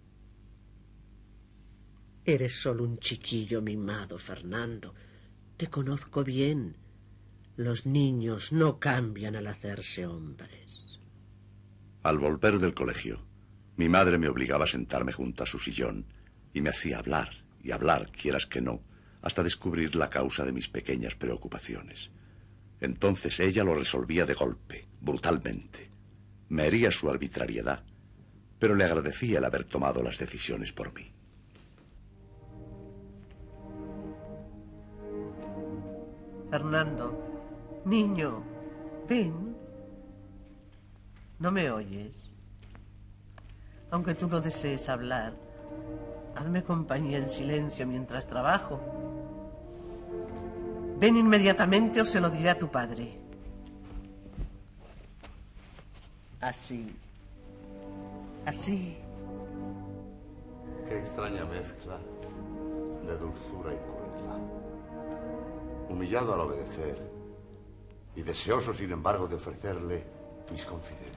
Eres solo un chiquillo mimado, Fernando. Te conozco bien. Los niños no cambian al hacerse hombres. Al volver del colegio, mi madre me obligaba a sentarme junto a su sillón y me hacía hablar y hablar, quieras que no, hasta descubrir la causa de mis pequeñas preocupaciones. Entonces ella lo resolvía de golpe, brutalmente. Me hería su arbitrariedad, pero le agradecía el haber tomado las decisiones por mí. Fernando, niño, ven. ¿No me oyes? Aunque tú no desees hablar, hazme compañía en silencio mientras trabajo. Ven inmediatamente o se lo diré a tu padre. Así. Así. Qué extraña mezcla de dulzura y crueldad. Humillado al obedecer y deseoso, sin embargo, de ofrecerle mis confidencias.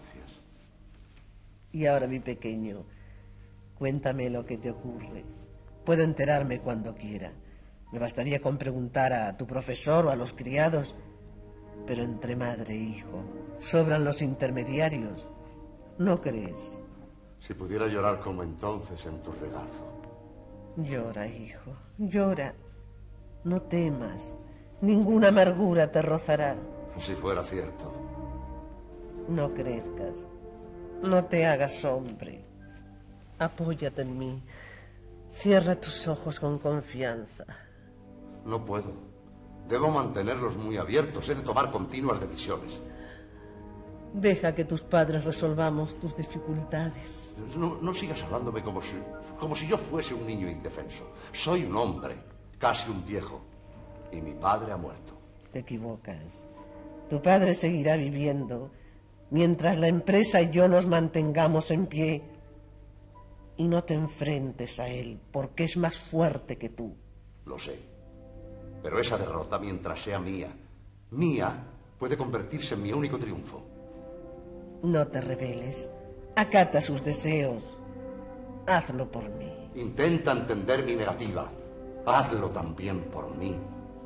Y ahora, mi pequeño, cuéntame lo que te ocurre. Puedo enterarme cuando quiera. Me bastaría con preguntar a tu profesor o a los criados. Pero entre madre e hijo sobran los intermediarios. ¿No crees? Si pudiera llorar como entonces en tu regazo. Llora, hijo, llora. No temas. Ninguna amargura te rozará. Si fuera cierto. No crezcas. No te hagas hombre. Apóyate en mí. Cierra tus ojos con confianza. No puedo. Debo mantenerlos muy abiertos. He de tomar continuas decisiones. Deja que tus padres resolvamos tus dificultades. No, no sigas hablándome como si, como si yo fuese un niño indefenso. Soy un hombre, casi un viejo, y mi padre ha muerto. Te equivocas. Tu padre seguirá viviendo mientras la empresa y yo nos mantengamos en pie. Y no te enfrentes a él, porque es más fuerte que tú. Lo sé. Pero esa derrota, mientras sea mía, mía, puede convertirse en mi único triunfo. No te rebeles. Acata sus deseos. Hazlo por mí. Intenta entender mi negativa. Hazlo también por mí.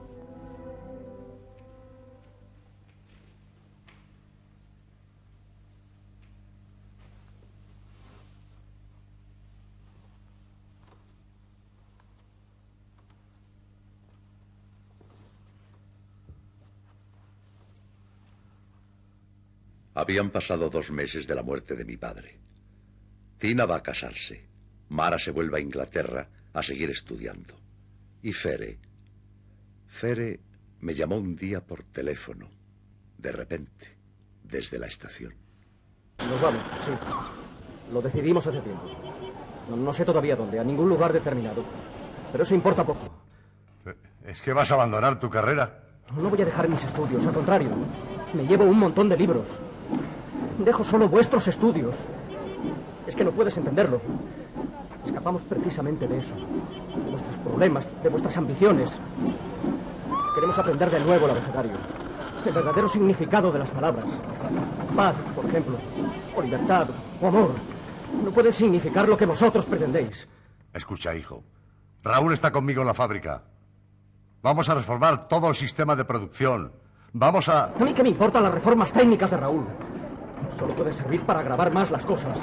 Habían pasado dos meses de la muerte de mi padre. Tina va a casarse. Mara se vuelve a Inglaterra a seguir estudiando. Y Fere... Fere me llamó un día por teléfono, de repente, desde la estación. Nos vamos, sí. Lo decidimos hace tiempo. No, no sé todavía dónde, a ningún lugar determinado. Pero eso importa poco. ¿Es que vas a abandonar tu carrera? No voy a dejar mis estudios, al contrario. Me llevo un montón de libros. Dejo solo vuestros estudios. Es que no puedes entenderlo. Escapamos precisamente de eso. De vuestros problemas, de vuestras ambiciones. Queremos aprender de nuevo el abecedario. El verdadero significado de las palabras. Paz, por ejemplo. O libertad, o amor. No pueden significar lo que vosotros pretendéis. Escucha, hijo. Raúl está conmigo en la fábrica. Vamos a reformar todo el sistema de producción. Vamos a... A mí qué me importan las reformas técnicas de Raúl. Solo puede servir para agravar más las cosas.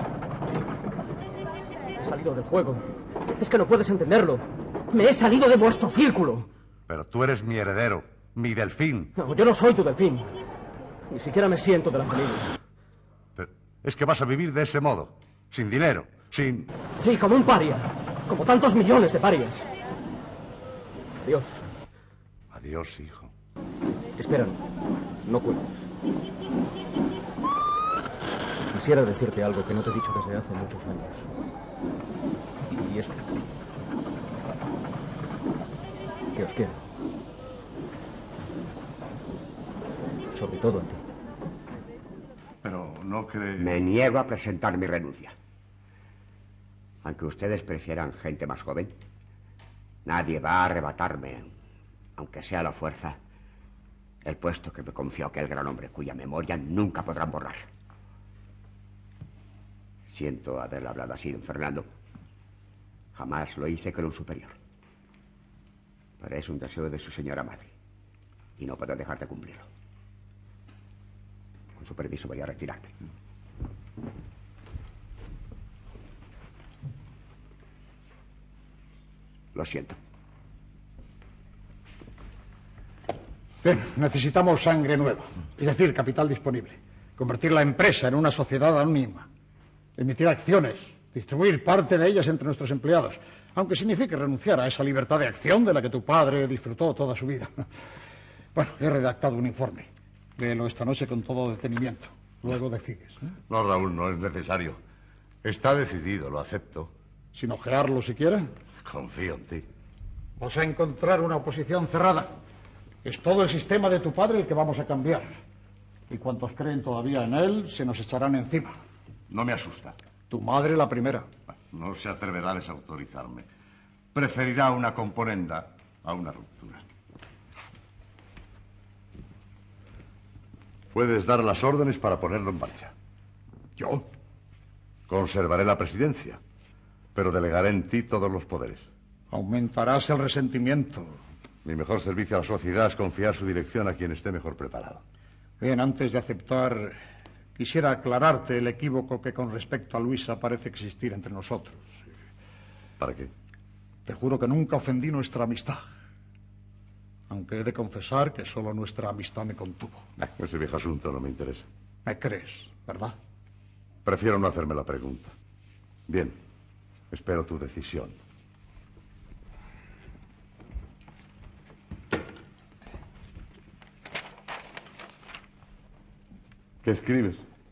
He salido del juego. Es que no puedes entenderlo. Me he salido de vuestro círculo. Pero tú eres mi heredero, mi delfín. No, yo no soy tu delfín. Ni siquiera me siento de la familia. Pero es que vas a vivir de ese modo. Sin dinero, sin... Sí, como un paria. Como tantos millones de parias. Adiós. Adiós, hijo. Espera, no cuelgues. Quisiera decirte algo que no te he dicho desde hace muchos años. Y es que... que os quiero. Sobre todo a ti. Pero no crees... Me niego a presentar mi renuncia. Aunque ustedes prefieran gente más joven, nadie va a arrebatarme, aunque sea a la fuerza, el puesto que me confió aquel gran hombre cuya memoria nunca podrán borrar. Siento haberle hablado así, don Fernando. Jamás lo hice con un superior. Pero es un deseo de su señora madre. Y no puedo dejar de cumplirlo. Con su permiso voy a retirarme. Lo siento. Bien, necesitamos sangre nueva. Es decir, capital disponible. Convertir la empresa en una sociedad anónima. Emitir acciones, distribuir parte de ellas entre nuestros empleados, aunque signifique renunciar a esa libertad de acción de la que tu padre disfrutó toda su vida. Bueno, he redactado un informe. Léelo esta noche con todo detenimiento. Luego decides. ¿eh? No, Raúl, no es necesario. Está decidido, lo acepto. Sin ojearlo siquiera. Confío en ti. Vas a encontrar una oposición cerrada. Es todo el sistema de tu padre el que vamos a cambiar. Y cuantos creen todavía en él, se nos echarán encima. No me asusta. Tu madre la primera. No se atreverá a desautorizarme. Preferirá una componenda a una ruptura. Puedes dar las órdenes para ponerlo en marcha. ¿Yo? Conservaré la presidencia, pero delegaré en ti todos los poderes. Aumentarás el resentimiento. Mi mejor servicio a la sociedad es confiar su dirección a quien esté mejor preparado. Bien, antes de aceptar, quisiera aclararte el equívoco que con respecto a Luisa parece existir entre nosotros. ¿Para qué? Te juro que nunca ofendí nuestra amistad. Aunque he de confesar que solo nuestra amistad me contuvo. Ese viejo asunto no me interesa. Me crees, ¿verdad? Prefiero no hacerme la pregunta. Bien, espero tu decisión. ¿Qué escribes?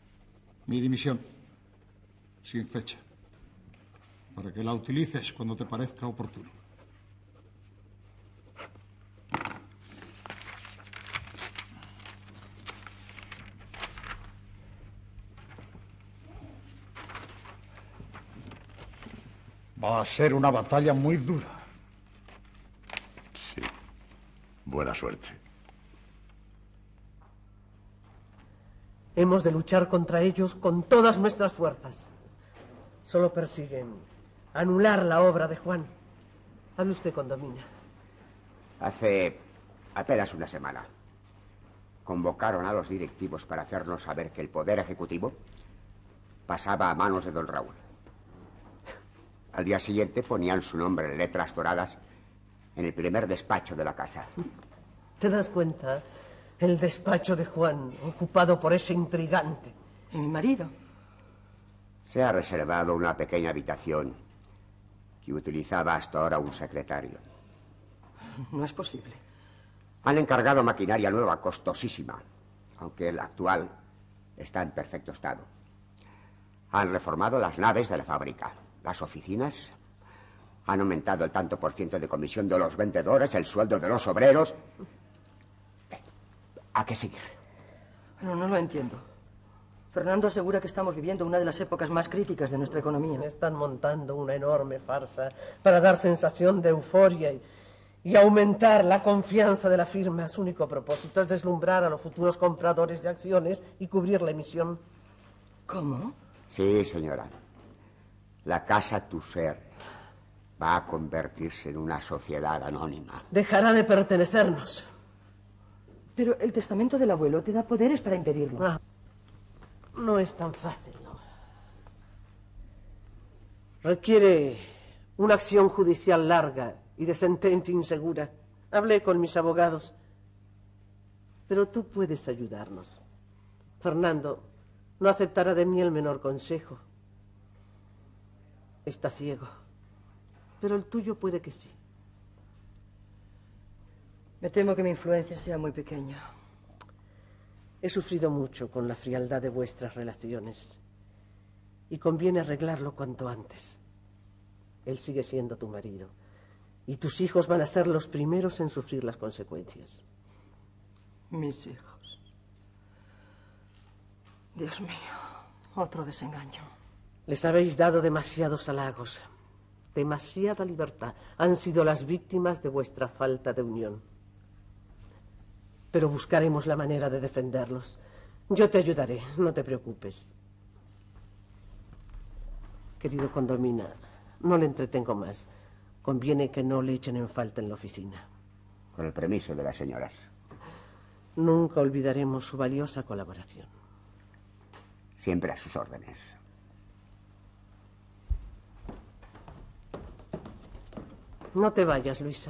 Mi dimisión, sin fecha, para que la utilices cuando te parezca oportuno. Va a ser una batalla muy dura. Sí. Buena suerte. Hemos de luchar contra ellos con todas nuestras fuerzas. Solo persiguen anular la obra de Juan. Hable usted con Domina. Hace apenas una semana convocaron a los directivos para hacernos saber que el poder ejecutivo pasaba a manos de don Raúl. Al día siguiente ponían su nombre en letras doradas en el primer despacho de la casa. ¿Te das cuenta? El despacho de Juan, ocupado por ese intrigante. ¿Y mi marido? Se ha reservado una pequeña habitación que utilizaba hasta ahora un secretario. No es posible. Han encargado maquinaria nueva, costosísima, aunque la actual está en perfecto estado. Han reformado las naves de la fábrica, las oficinas, han aumentado el tanto por ciento de comisión de los vendedores, el sueldo de los obreros. ¿A qué seguir? Bueno, no lo entiendo. Fernando asegura que estamos viviendo una de las épocas más críticas de nuestra economía. Están montando una enorme farsa para dar sensación de euforia y, y aumentar la confianza de la firma. Su único propósito es deslumbrar a los futuros compradores de acciones y cubrir la emisión. ¿Cómo? Sí, señora. La Casa Tusser va a convertirse en una sociedad anónima. Dejará de pertenecernos. Pero el testamento del abuelo te da poderes para impedirlo. Ah, no es tan fácil, ¿no? Requiere una acción judicial larga y de sentencia insegura. Hablé con mis abogados. Pero tú puedes ayudarnos. Fernando no aceptará de mí el menor consejo. Está ciego. Pero el tuyo puede que sí. Me temo que mi influencia sea muy pequeña. He sufrido mucho con la frialdad de vuestras relaciones. Y conviene arreglarlo cuanto antes. Él sigue siendo tu marido. Y tus hijos van a ser los primeros en sufrir las consecuencias. Mis hijos. Dios mío, otro desengaño. Les habéis dado demasiados halagos, demasiada libertad. Han sido las víctimas de vuestra falta de unión. Pero buscaremos la manera de defenderlos. Yo te ayudaré, no te preocupes. Querido Condomina, no le entretengo más. Conviene que no le echen en falta en la oficina. Con el permiso de las señoras. Nunca olvidaremos su valiosa colaboración. Siempre a sus órdenes. No te vayas, Luisa.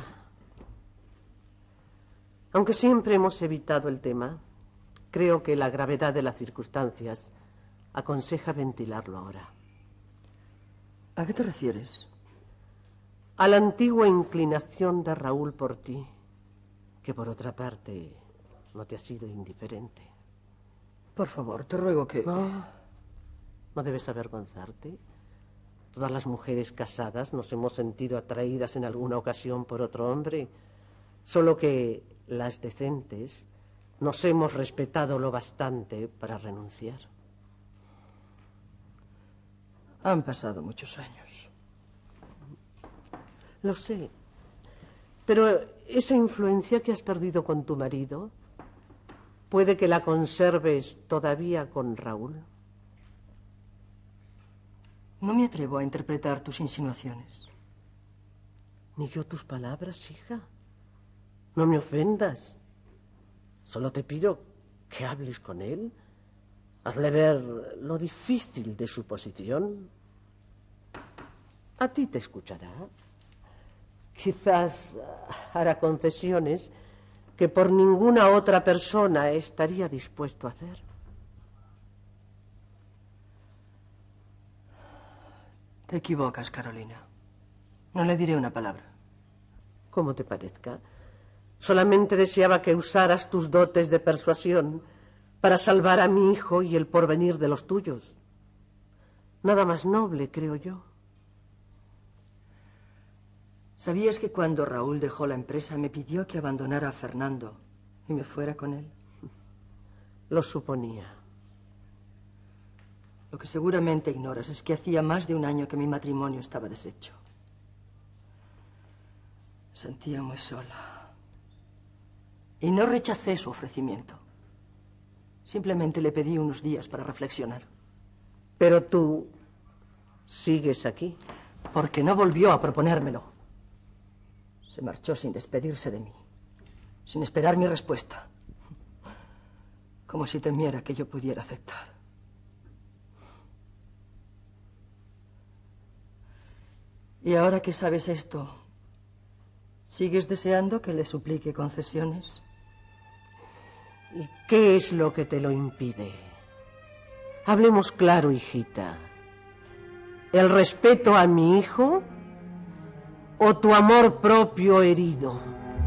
Aunque siempre hemos evitado el tema, creo que la gravedad de las circunstancias aconseja ventilarlo ahora. ¿A qué te refieres? A la antigua inclinación de Raúl por ti, que por otra parte no te ha sido indiferente. Por favor, te ruego que... No, no debes avergonzarte. Todas las mujeres casadas nos hemos sentido atraídas en alguna ocasión por otro hombre, solo que las decentes nos hemos respetado lo bastante para renunciar. Han pasado muchos años. Lo sé, pero esa influencia que has perdido con tu marido, ¿puede que la conserves todavía con Raúl? No me atrevo a interpretar tus insinuaciones. Ni yo tus palabras, hija. No me ofendas. Solo te pido que hables con él. Hazle ver lo difícil de su posición. A ti te escuchará. Quizás hará concesiones que por ninguna otra persona estaría dispuesto a hacer. Te equivocas, Carolina. No le diré una palabra. Como te parezca. Solamente deseaba que usaras tus dotes de persuasión para salvar a mi hijo y el porvenir de los tuyos. Nada más noble, creo yo. ¿Sabías que cuando Raúl dejó la empresa me pidió que abandonara a Fernando y me fuera con él? Lo suponía. Lo que seguramente ignoras es que hacía más de un año que mi matrimonio estaba deshecho. Me sentía muy sola. Y no rechacé su ofrecimiento. Simplemente le pedí unos días para reflexionar. Pero tú sigues aquí. Porque no volvió a proponérmelo. Se marchó sin despedirse de mí, sin esperar mi respuesta. Como si temiera que yo pudiera aceptar. Y ahora que sabes esto, ¿sigues deseando que le suplique concesiones? ¿Y qué es lo que te lo impide? Hablemos claro, hijita. ¿El respeto a mi hijo o tu amor propio herido?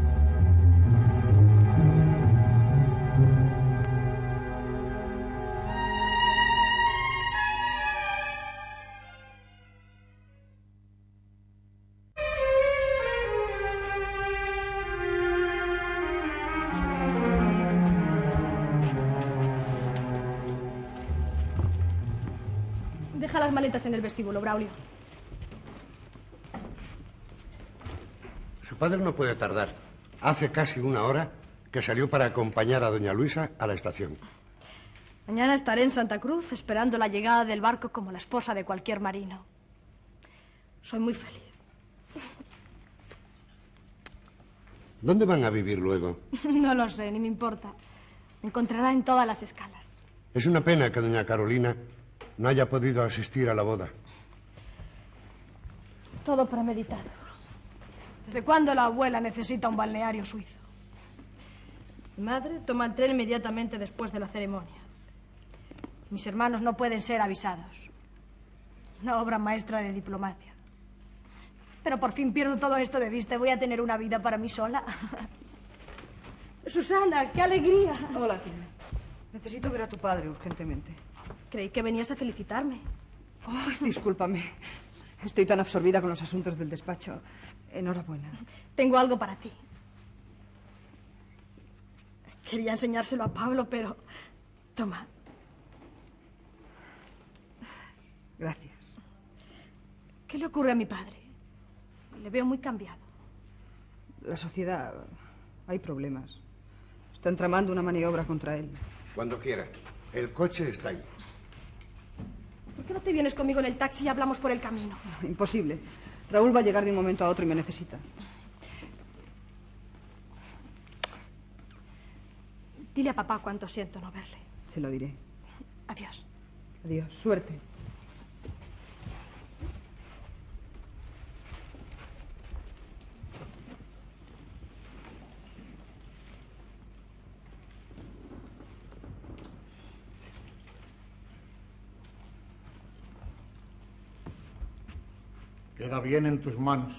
Deja las maletas en el vestíbulo, Braulio. Su padre no puede tardar. Hace casi una hora que salió para acompañar a doña Luisa a la estación. Mañana estaré en Santa Cruz esperando la llegada del barco como la esposa de cualquier marino. Soy muy feliz. ¿Dónde van a vivir luego? No lo sé, ni me importa. Me encontrará en todas las escalas. Es una pena que doña Carolina no haya podido asistir a la boda. Todo premeditado. ¿Desde cuándo la abuela necesita un balneario suizo? Mi madre toma el tren inmediatamente después de la ceremonia. Mis hermanos no pueden ser avisados. Una obra maestra de diplomacia. Pero por fin pierdo todo esto de vista y voy a tener una vida para mí sola. Susana, qué alegría. Hola, tía. Necesito ver a tu padre urgentemente. Creí que venías a felicitarme. Ay, discúlpame. Estoy tan absorbida con los asuntos del despacho. Enhorabuena. Tengo algo para ti. Quería enseñárselo a Pablo, pero... Toma. Gracias. ¿Qué le ocurre a mi padre? Le veo muy cambiado. La sociedad... Hay problemas. Están tramando una maniobra contra él. Cuando quiera. El coche está ahí. ¿Por qué no te vienes conmigo en el taxi y hablamos por el camino? Imposible. Raúl va a llegar de un momento a otro y me necesita. Dile a papá cuánto siento no verle. Se lo diré. Adiós. Adiós. Suerte. Queda bien en tus manos.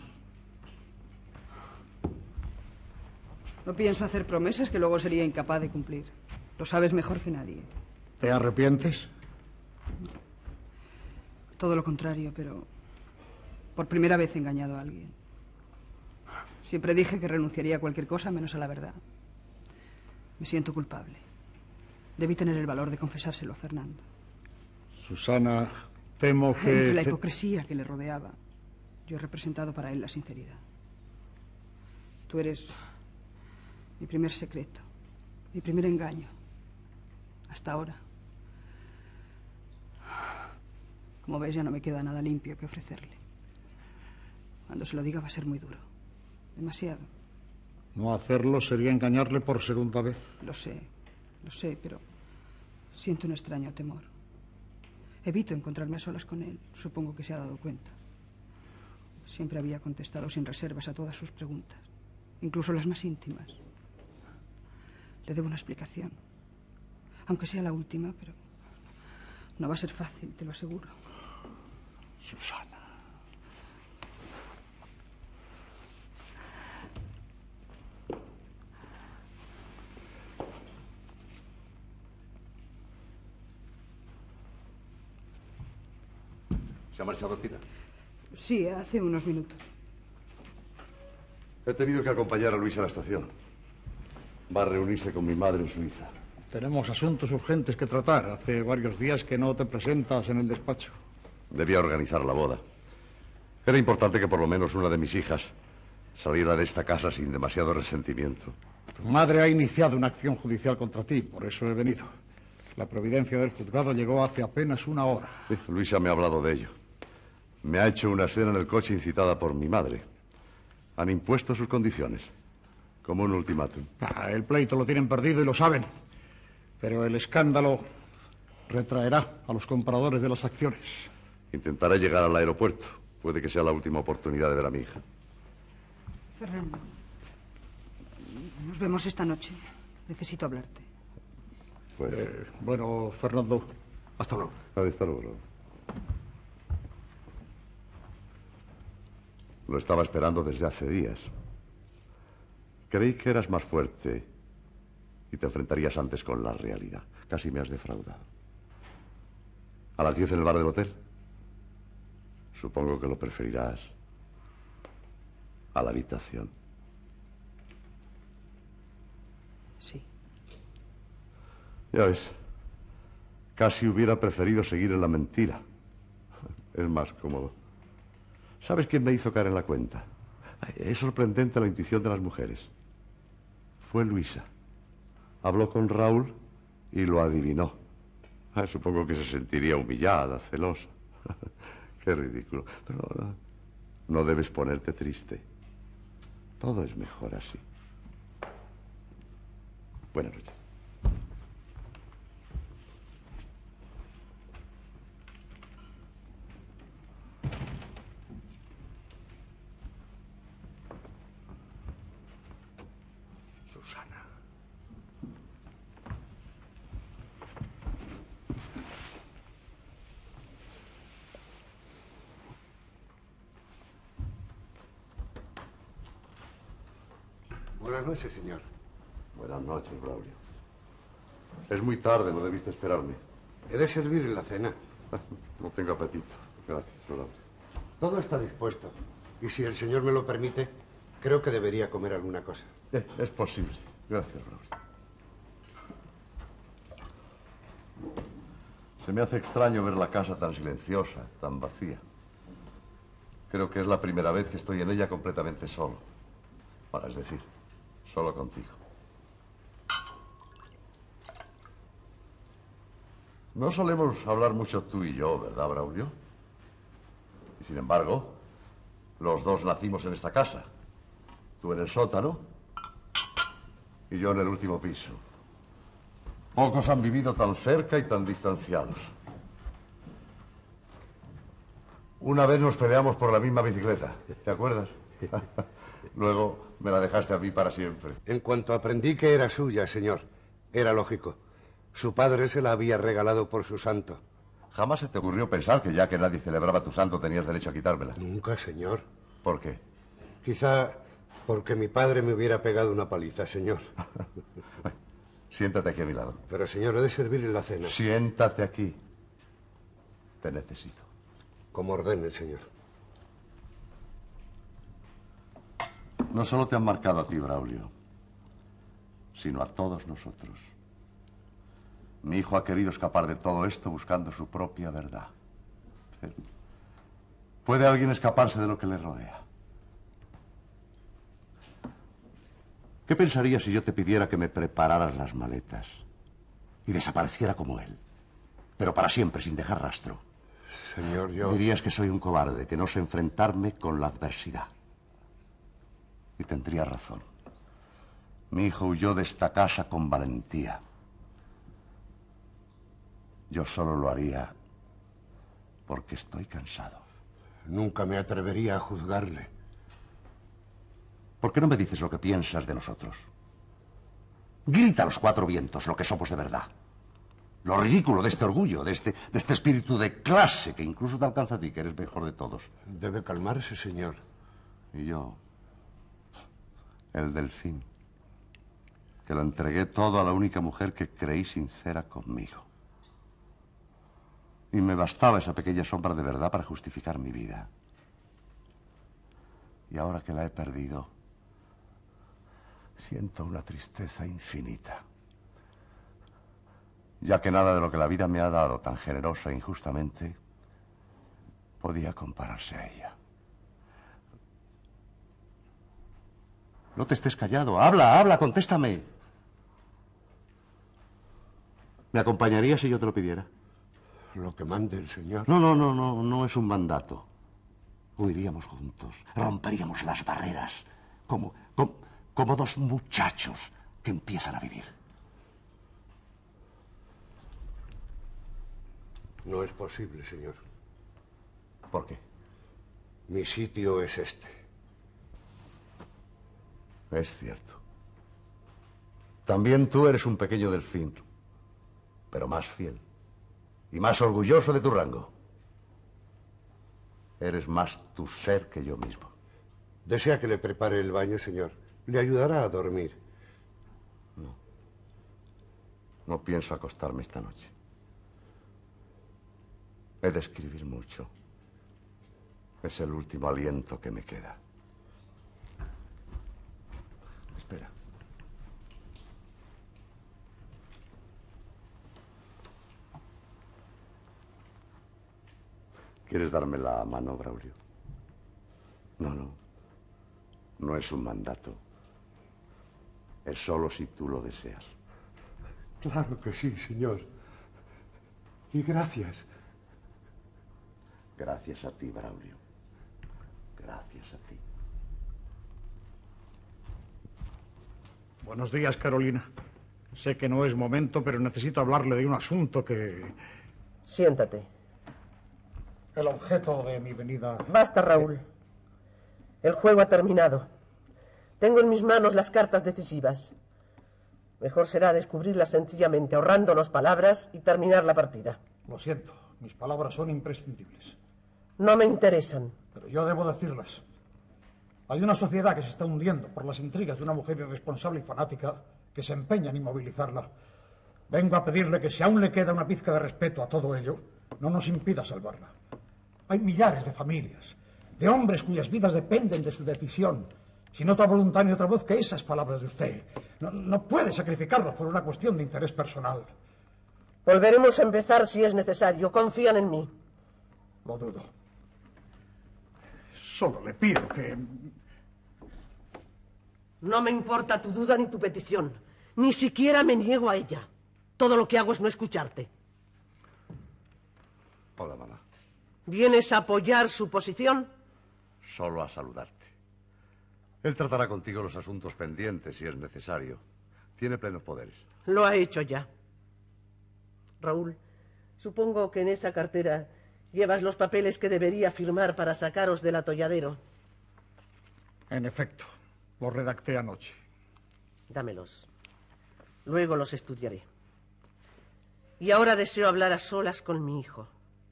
No pienso hacer promesas que luego sería incapaz de cumplir. Lo sabes mejor que nadie. ¿Te arrepientes? Todo lo contrario, pero por primera vez he engañado a alguien. Siempre dije que renunciaría a cualquier cosa menos a la verdad. Me siento culpable. Debí tener el valor de confesárselo a Fernando. Susana, temo que... Entre la te... hipocresía que le rodeaba, yo he representado para él la sinceridad. Tú eres mi primer secreto, mi primer engaño. Hasta ahora. Como ves, ya no me queda nada limpio que ofrecerle. Cuando se lo diga va a ser muy duro. Demasiado. No hacerlo sería engañarle por segunda vez. Lo sé, lo sé, pero siento un extraño temor. Evito encontrarme a solas con él. Supongo que se ha dado cuenta. Siempre había contestado sin reservas a todas sus preguntas, incluso las más íntimas. Le debo una explicación, aunque sea la última, pero no va a ser fácil, te lo aseguro. Susana. ¿Se ha marchado Tina? Sí, hace unos minutos. He tenido que acompañar a Luis a la estación. Va a reunirse con mi madre en Suiza. Tenemos asuntos urgentes que tratar. Hace varios días que no te presentas en el despacho. Debía organizar la boda. Era importante que por lo menos una de mis hijas saliera de esta casa sin demasiado resentimiento. Tu madre ha iniciado una acción judicial contra ti, por eso he venido. La providencia del juzgado llegó hace apenas una hora. Sí, Luisa me ha hablado de ello. Me ha hecho una escena en el coche incitada por mi madre. Han impuesto sus condiciones, como un ultimátum. Ah, el pleito lo tienen perdido y lo saben. Pero el escándalo retraerá a los compradores de las acciones. Intentaré llegar al aeropuerto. Puede que sea la última oportunidad de ver a mi hija. Fernando, nos vemos esta noche. Necesito hablarte. Pues... Eh, bueno, Fernando, hasta luego. Hasta luego. Lo estaba esperando desde hace días. Creí que eras más fuerte y te enfrentarías antes con la realidad. Casi me has defraudado. ¿A las diez en el bar del hotel? Supongo que lo preferirás a la habitación. Sí. Ya ves, casi hubiera preferido seguir en la mentira. Es más cómodo. ¿Sabes quién me hizo caer en la cuenta? Es sorprendente la intuición de las mujeres. Fue Luisa. Habló con Raúl y lo adivinó. Ah, supongo que se sentiría humillada, celosa. Qué ridículo. Pero no, no debes ponerte triste. Todo es mejor así. Buenas noches. Susana. Buenas noches, señor. Buenas noches, Braulio. Es muy tarde, no debiste esperarme. He de servir en la cena. No tengo apetito. Gracias, Braulio. Todo está dispuesto. Y si el señor me lo permite, creo que debería comer alguna cosa. Eh, es posible. Gracias, Braulio. Se me hace extraño ver la casa tan silenciosa, tan vacía. Creo que es la primera vez que estoy en ella completamente solo. Para es decir, solo contigo. No solemos hablar mucho tú y yo, ¿verdad, Braulio? Y sin embargo, los dos nacimos en esta casa. Tú en el sótano y yo en el último piso. Pocos han vivido tan cerca y tan distanciados. Una vez nos peleamos por la misma bicicleta, ¿te acuerdas? Luego me la dejaste a mí para siempre. En cuanto aprendí que era suya, señor, era lógico. Su padre se la había regalado por su santo. Jamás se te ocurrió pensar que ya que nadie celebraba tu santo tenías derecho a quitármela. Nunca, señor. ¿Por qué? Quizá porque mi padre me hubiera pegado una paliza, señor. Siéntate aquí a mi lado. Pero, señor, he de servirle la cena. Siéntate aquí. Te necesito. Como ordene, señor. No solo te han marcado a ti, Braulio, sino a todos nosotros. Mi hijo ha querido escapar de todo esto buscando su propia verdad. Pero ¿puede alguien escaparse de lo que le rodea? ¿Qué pensarías si yo te pidiera que me prepararas las maletas y desapareciera como él, pero para siempre, sin dejar rastro? Señor, yo... Dirías que soy un cobarde, que no sé enfrentarme con la adversidad. Y tendría razón. Mi hijo huyó de esta casa con valentía. Yo solo lo haría porque estoy cansado. Nunca me atrevería a juzgarle. ¿Por qué no me dices lo que piensas de nosotros? Grita a los cuatro vientos lo que somos de verdad. Lo ridículo de este orgullo, de este, de este espíritu de clase que incluso te alcanza a ti, que eres mejor de todos. Debe calmarse, señor. Y yo, el delfín, que lo entregué todo a la única mujer que creí sincera conmigo. Y me bastaba esa pequeña sombra de verdad para justificar mi vida. Y ahora que la he perdido, siento una tristeza infinita. Ya que nada de lo que la vida me ha dado tan generosa e injustamente podía compararse a ella. No te estés callado. Habla, habla, contéstame. ¿Me acompañarías si yo te lo pidiera? Lo que mande el señor. No, no, no, no, no es un mandato. Huiríamos juntos, romperíamos las barreras, como, como, como dos muchachos que empiezan a vivir. No es posible, señor. ¿Por qué? Mi sitio es este. Es cierto. También tú eres un pequeño delfín, pero más fiel y más orgulloso de tu rango. Eres más tu ser que yo mismo. ¿Desea que le prepare el baño, señor? Le ayudará a dormir. No. No pienso acostarme esta noche. He de escribir mucho. Es el último aliento que me queda. Espera. ¿Quieres darme la mano, Braulio? No, no. No es un mandato. Es solo si tú lo deseas. Claro que sí, señor. Y gracias. Gracias a ti, Braulio. Gracias a ti. Buenos días, Carolina. Sé que no es momento, pero necesito hablarle de un asunto que... Siéntate. El objeto de mi venida... Basta, Raúl. El juego ha terminado. Tengo en mis manos las cartas decisivas. Mejor será descubrirlas sencillamente, ahorrándonos palabras y terminar la partida. Lo siento, mis palabras son imprescindibles. No me interesan. Pero yo debo decirlas. Hay una sociedad que se está hundiendo por las intrigas de una mujer irresponsable y fanática que se empeña en inmovilizarla. Vengo a pedirle que si aún le queda una pizca de respeto a todo ello, no nos impida salvarla. Hay millares de familias, de hombres cuyas vidas dependen de su decisión. Si no otra voluntad ni otra voz que esas palabras de usted. No, no puede sacrificarlos por una cuestión de interés personal. Volveremos a empezar si es necesario. Confían en mí. Lo dudo. Solo le pido que... No me importa tu duda ni tu petición. Ni siquiera me niego a ella. Todo lo que hago es no escucharte. Hola, mamá. ¿Vienes a apoyar su posición? Solo a saludarte. Él tratará contigo los asuntos pendientes si es necesario. Tiene plenos poderes. Lo ha hecho ya. Raúl, supongo que en esa cartera llevas los papeles que debería firmar para sacaros del atolladero. En efecto, los redacté anoche. Dámelos. Luego los estudiaré. Y ahora deseo hablar a solas con mi hijo.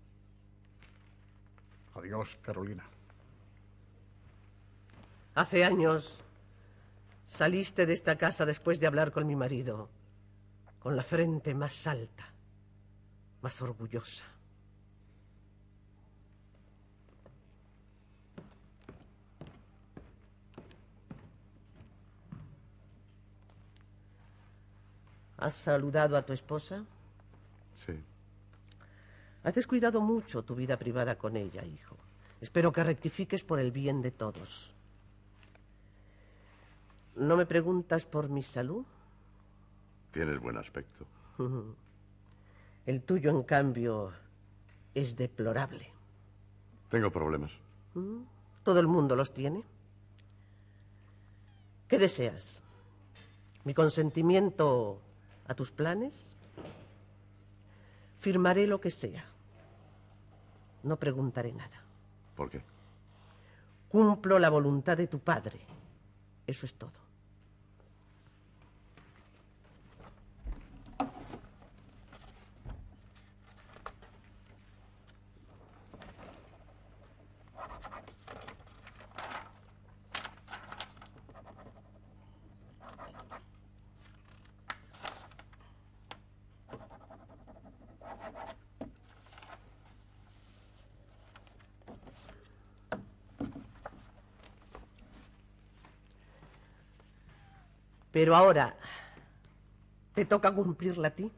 Adiós, Carolina. Hace años saliste de esta casa después de hablar con mi marido, con la frente más alta, más orgullosa. ¿Has saludado a tu esposa? Sí. Has descuidado mucho tu vida privada con ella, hijo. Espero que rectifiques por el bien de todos. ¿No me preguntas por mi salud? Tienes buen aspecto. El tuyo, en cambio, es deplorable. Tengo problemas. ¿Todo el mundo los tiene? ¿Qué deseas? ¿Mi consentimiento a tus planes? Firmaré lo que sea. No preguntaré nada. ¿Por qué? Cumplo la voluntad de tu padre. Eso es todo. Pero ahora te toca cumplirla a ti.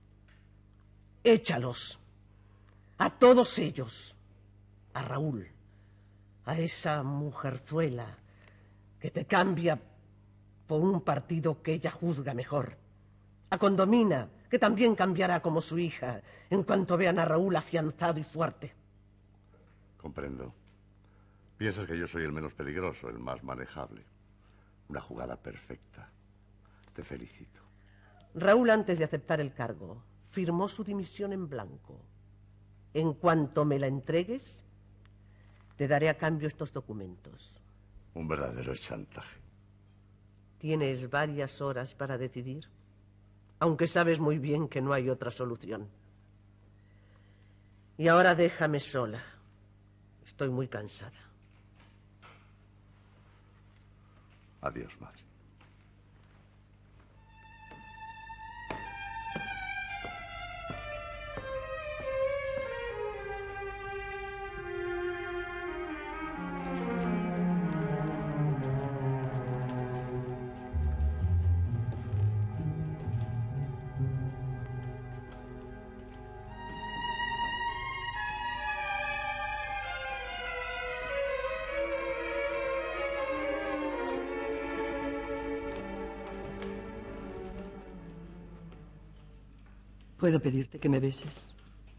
Échalos. A todos ellos. A Raúl. A esa mujerzuela que te cambia por un partido que ella juzga mejor. A Condomina, que también cambiará como su hija en cuanto vean a Raúl afianzado y fuerte. Comprendo. Piensas que yo soy el menos peligroso, el más manejable. Una jugada perfecta. Te felicito. Raúl, antes de aceptar el cargo, firmó su dimisión en blanco. En cuanto me la entregues, te daré a cambio estos documentos. Un verdadero chantaje. Tienes varias horas para decidir, aunque sabes muy bien que no hay otra solución. Y ahora déjame sola. Estoy muy cansada. Adiós, madre. ¿Puedo pedirte que me beses?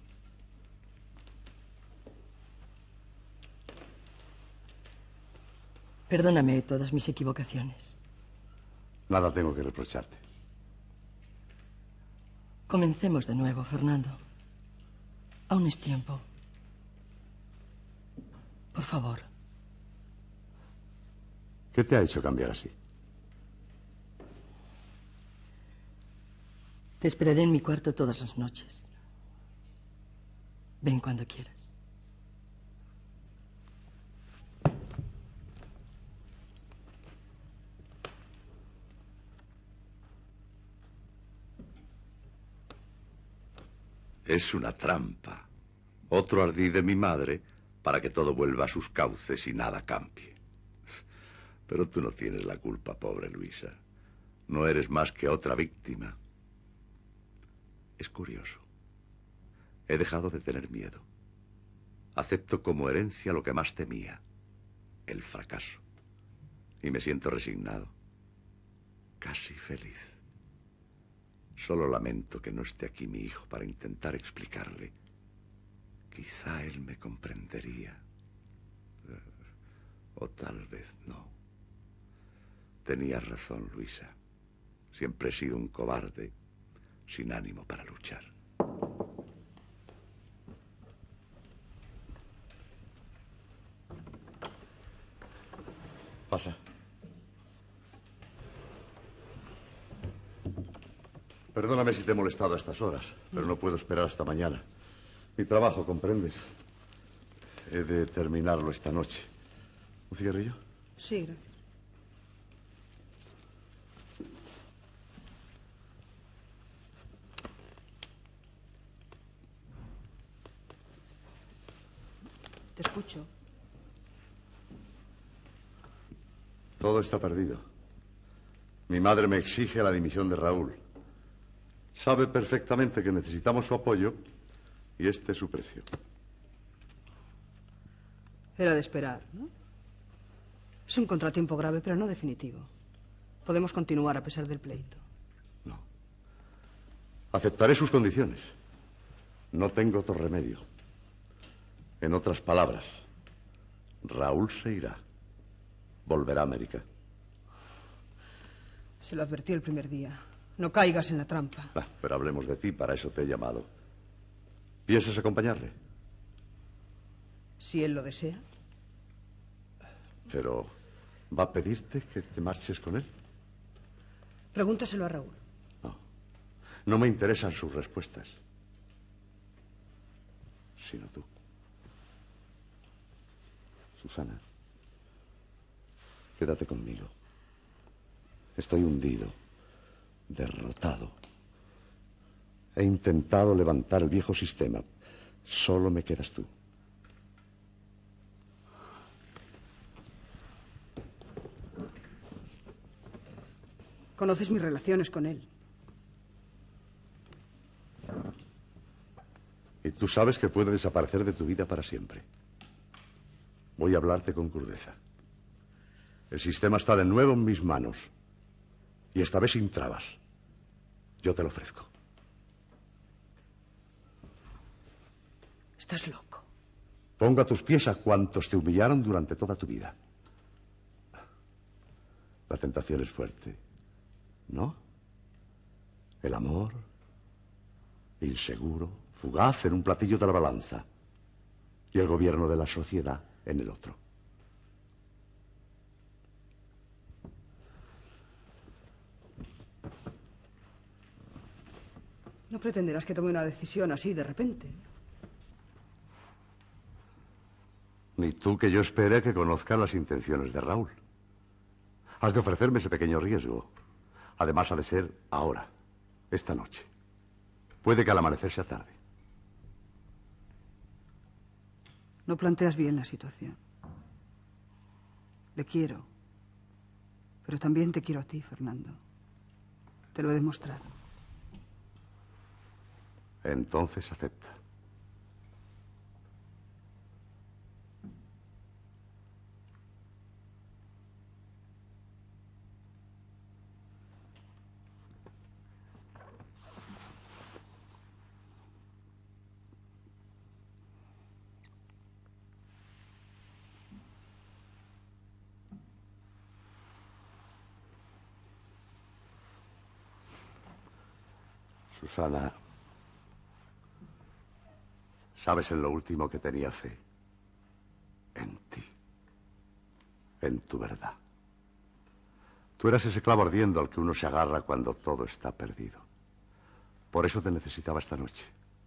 Perdóname todas mis equivocaciones. Nada tengo que reprocharte. Comencemos de nuevo, Fernando. Aún es tiempo. Por favor. ¿Qué te ha hecho cambiar así? Te esperaré en mi cuarto todas las noches. Ven cuando quieras. Es una trampa. Otro ardid de mi madre para que todo vuelva a sus cauces y nada cambie. Pero tú no tienes la culpa, pobre Luisa. No eres más que otra víctima. Es curioso. He dejado de tener miedo. Acepto como herencia lo que más temía, el fracaso. Y me siento resignado, casi feliz. Solo lamento que no esté aquí mi hijo para intentar explicarle. Quizá él me comprendería. O tal vez no. Tenías razón, Luisa. Siempre he sido un cobarde, sin ánimo para luchar. Pasa. Perdóname si te he molestado a estas horas, pero no puedo esperar hasta mañana. Mi trabajo, ¿comprendes? He de terminarlo esta noche. ¿Un cigarrillo? Sí, gracias. Te escucho. Todo está perdido. Mi madre me exige la dimisión de Raúl. Sabe perfectamente que necesitamos su apoyo y este es su precio. Era de esperar, ¿no? Es un contratiempo grave, pero no definitivo. Podemos continuar a pesar del pleito. No. Aceptaré sus condiciones. No tengo otro remedio. En otras palabras, Raúl se irá. Volverá a América. Se lo advertí el primer día. No caigas en la trampa. Ah, pero hablemos de ti, para eso te he llamado. ¿Piensas acompañarle? Si él lo desea. Pero, ¿va a pedirte que te marches con él? Pregúntaselo a Raúl. No. No me interesan sus respuestas. Sino tú. Susana, quédate conmigo. Estoy hundido, derrotado. He intentado levantar el viejo sistema. Solo me quedas tú. Conoces mis relaciones con él. Y tú sabes que puede desaparecer de tu vida para siempre. Voy a hablarte con crudeza. El sistema está de nuevo en mis manos. Y esta vez sin trabas. Yo te lo ofrezco. Estás loco. Pongo a tus pies a cuantos te humillaron durante toda tu vida. La tentación es fuerte, ¿no? El amor, inseguro, fugaz en un platillo de la balanza. Y el gobierno de la sociedad en el otro. No pretenderás que tome una decisión así de repente. Ni tú que yo espere que conozca las intenciones de Raúl. Has de ofrecerme ese pequeño riesgo. Además, ha de ser ahora, esta noche. Puede que al amanecer sea tarde. No planteas bien la situación. Le quiero. Pero también te quiero a ti, Fernando. Te lo he demostrado. Entonces acepta. Susana, ¿sabes en lo último que tenía fe? En ti. En tu verdad. Tú eras ese clavo ardiendo al que uno se agarra cuando todo está perdido. Por eso te necesitaba esta noche.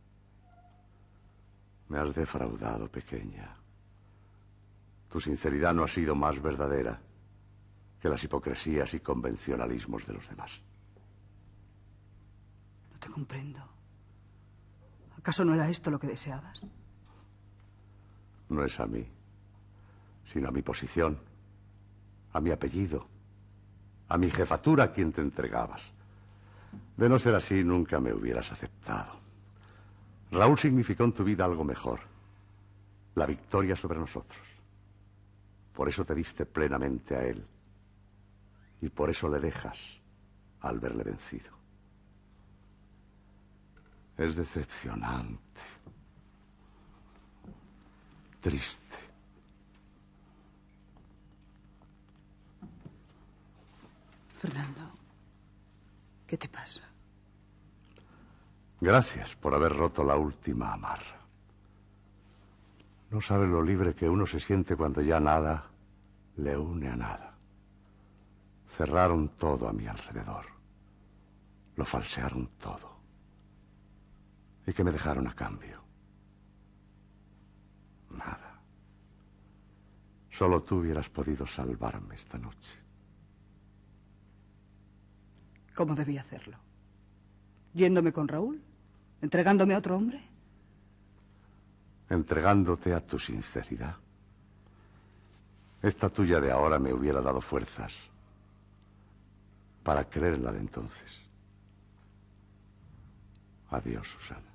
Me has defraudado, pequeña. Tu sinceridad no ha sido más verdadera que las hipocresías y convencionalismos de los demás. No te comprendo. ¿Acaso no era esto lo que deseabas? No es a mí, sino a mi posición, a mi apellido, a mi jefatura a quien te entregabas. De no ser así, nunca me hubieras aceptado. Raúl significó en tu vida algo mejor, la victoria sobre nosotros. Por eso te diste plenamente a él. Y por eso le dejas al verle vencido. Es decepcionante. Triste. Fernando, ¿qué te pasa? Gracias por haber roto la última amarra. No sabes lo libre que uno se siente cuando ya nada le une a nada. Cerraron todo a mi alrededor. Lo falsearon todo. ¿Y qué me dejaron a cambio? Nada. Solo tú hubieras podido salvarme esta noche. ¿Cómo debía hacerlo? ¿Yéndome con Raúl? ¿Entregándome a otro hombre? Entregándote a tu sinceridad. Esta tuya de ahora me hubiera dado fuerzas para creer en la de entonces. Adiós, Susana.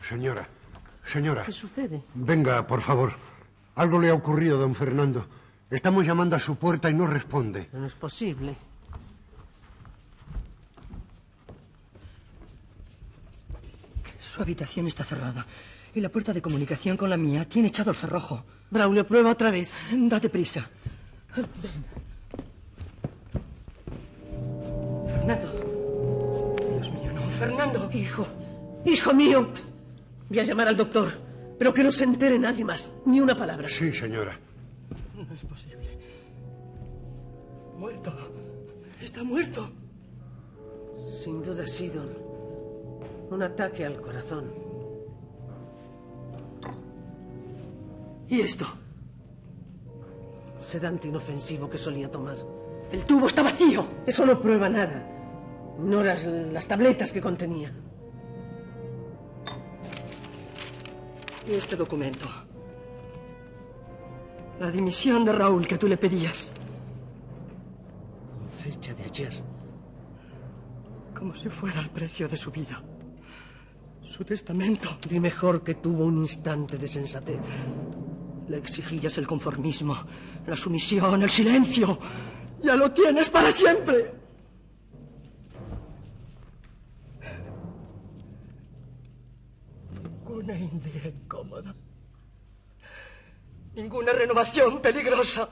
Señora, señora. ¿Qué sucede? Venga, por favor. Algo le ha ocurrido a don Fernando. Estamos llamando a su puerta y no responde. No es posible. Su habitación está cerrada y la puerta de comunicación con la mía tiene echado el cerrojo. Braulio, prueba otra vez. Date prisa. Fernando. Dios mío, no. Fernando. Hijo. Hijo mío. Voy a llamar al doctor, pero que no se entere nadie más. Ni una palabra. Sí, señora. No es posible. Muerto. Está muerto. Sin duda ha sido un ataque al corazón. ¿Y esto? Sedante inofensivo que solía tomar. El tubo está vacío. Eso no prueba nada. No las, las tabletas que contenía. Y este documento. La dimisión de Raúl que tú le pedías. Con fecha de ayer. Como si fuera el precio de su vida. Su testamento. Di mejor que tuvo un instante de sensatez. Le exigías el conformismo, la sumisión, el silencio. Ya lo tienes para siempre. Ninguna idea incómoda. Ninguna renovación peligrosa.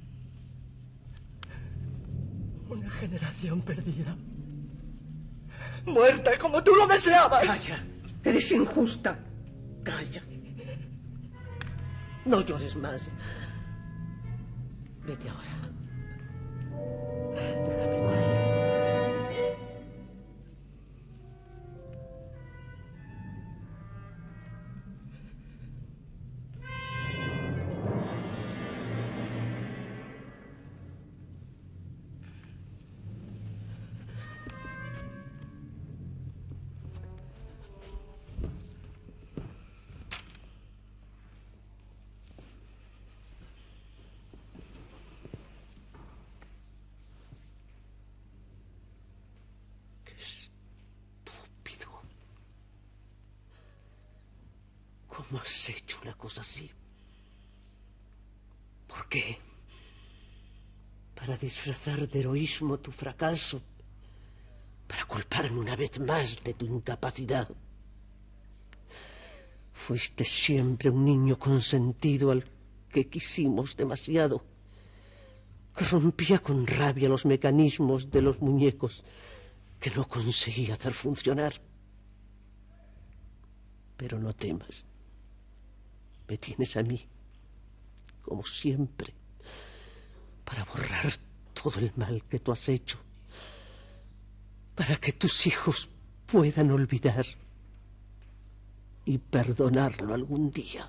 Una generación perdida. Muerta como tú lo deseabas. Calla. Eres injusta. Calla. No llores más. Vete ahora. Déjame con ella. ¿Cómo has hecho una cosa así? ¿Por qué? Para disfrazar de heroísmo tu fracaso, para culparme una vez más de tu incapacidad. Fuiste siempre un niño consentido al que quisimos demasiado, que rompía con rabia los mecanismos de los muñecos que no conseguía hacer funcionar. Pero no temas. Me tienes a mí, como siempre, para borrar todo el mal que tú has hecho, para que tus hijos puedan olvidar y perdonarlo algún día.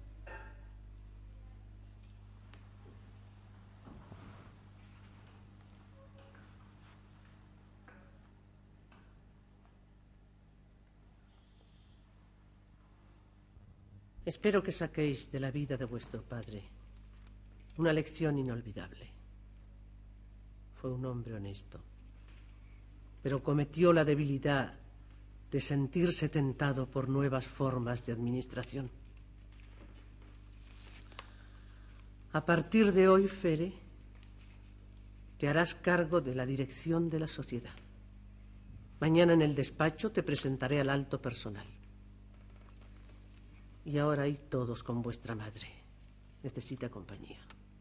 Espero que saquéis de la vida de vuestro padre una lección inolvidable. Fue un hombre honesto, pero cometió la debilidad de sentirse tentado por nuevas formas de administración. A partir de hoy, Fere, te harás cargo de la dirección de la sociedad. Mañana en el despacho te presentaré al alto personal. Y ahora id todos con vuestra madre. Necesita compañía.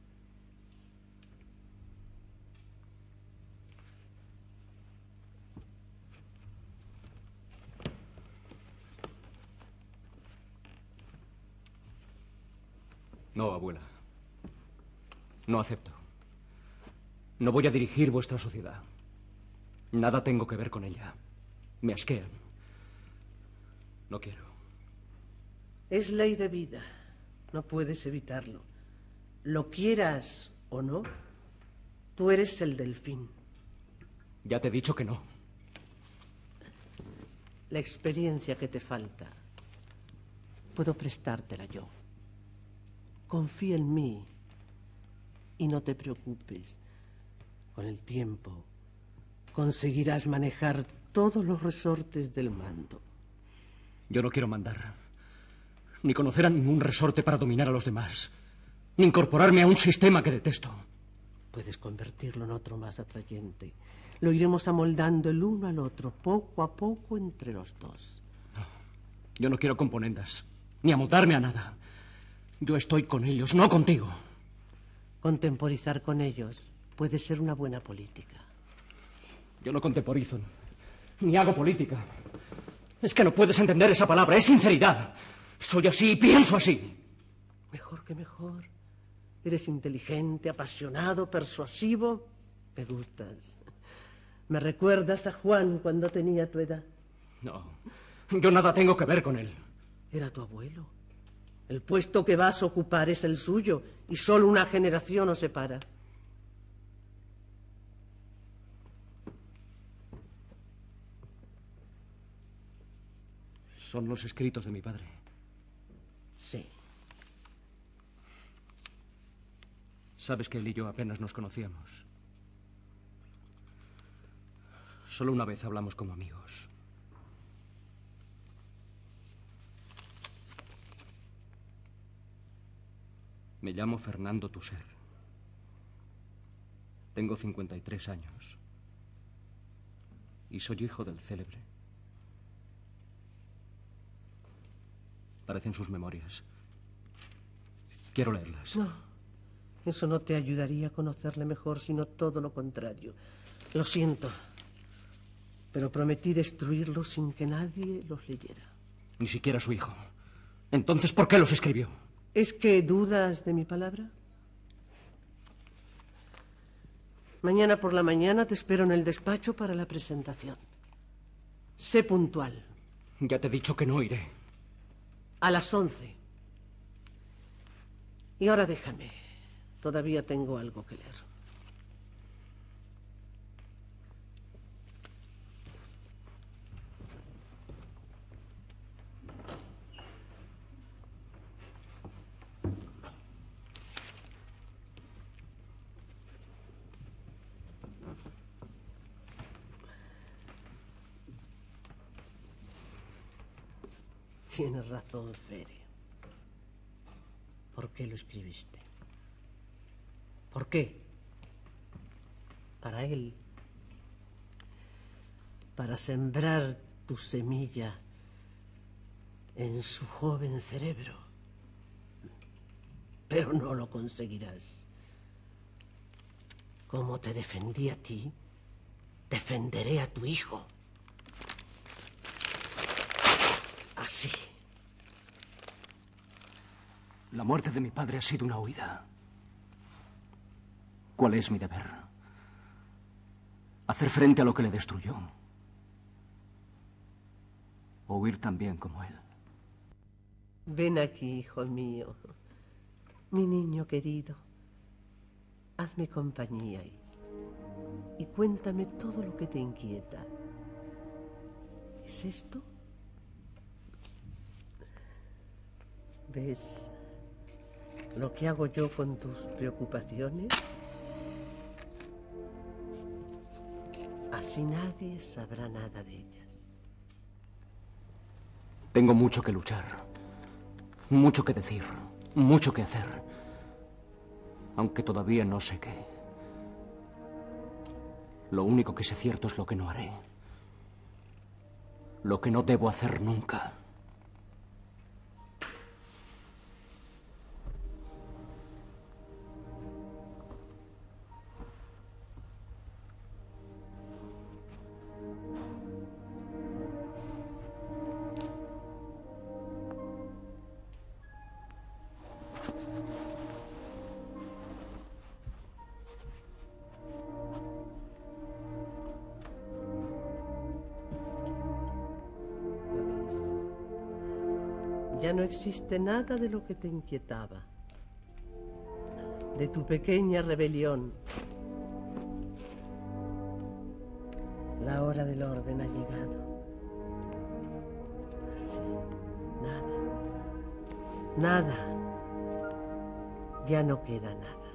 No, abuela. No acepto. No voy a dirigir vuestra sociedad. Nada tengo que ver con ella. Me asquean. No quiero. Es ley de vida. No puedes evitarlo. Lo quieras o no, tú eres el delfín. Ya te he dicho que no. La experiencia que te falta, puedo prestártela yo. Confía en mí y no te preocupes. Con el tiempo conseguirás manejar todos los resortes del mando. Yo no quiero mandar, ni conocer a ningún resorte para dominar a los demás, ni incorporarme a un sistema que detesto. Puedes convertirlo en otro más atrayente. Lo iremos amoldando el uno al otro, poco a poco entre los dos. No, yo no quiero componendas, ni amoldarme a nada. Yo estoy con ellos, no contigo. Contemporizar con ellos puede ser una buena política. Yo no contemporizo, ni hago política. Es que no puedes entender esa palabra, es sinceridad. Soy así y pienso así. Mejor que mejor. Eres inteligente, apasionado, persuasivo. Me gustas. Me recuerdas a Juan cuando tenía tu edad. No, yo nada tengo que ver con él. Era tu abuelo. El puesto que vas a ocupar es el suyo y solo una generación os separa. Son los escritos de mi padre. Sí. Sabes que él y yo apenas nos conocíamos. Solo una vez hablamos como amigos. Me llamo Fernando Tusser. Tengo cincuenta y tres años. Y soy hijo del célebre. Parecen sus memorias. Quiero leerlas. No, eso no te ayudaría a conocerle mejor, sino todo lo contrario. Lo siento, pero prometí destruirlos sin que nadie los leyera. Ni siquiera su hijo. Entonces, ¿por qué los escribió? ¿Es que dudas de mi palabra? Mañana por la mañana te espero en el despacho para la presentación. Sé puntual. Ya te he dicho que no iré. A las once. Y ahora déjame. Todavía tengo algo que leer. Tienes razón, Fere. ¿Por qué lo escribiste? ¿Por qué? Para él. Para sembrar tu semilla en su joven cerebro. Pero no lo conseguirás. Como te defendí a ti, defenderé a tu hijo. Así. La muerte de mi padre ha sido una huida. ¿Cuál es mi deber? ¿Hacer frente a lo que le destruyó? ¿O huir también como él? Ven aquí, hijo mío. Mi niño querido. Hazme compañía y, y cuéntame todo lo que te inquieta. ¿Es esto? ¿Ves lo que hago yo con tus preocupaciones? Así nadie sabrá nada de ellas. Tengo mucho que luchar, mucho que decir, mucho que hacer, aunque todavía no sé qué. Lo único que sé cierto es lo que no haré, lo que no debo hacer nunca. Ya no existe nada de lo que te inquietaba, de tu pequeña rebelión. La hora del orden ha llegado. Así, nada, nada, ya no queda nada.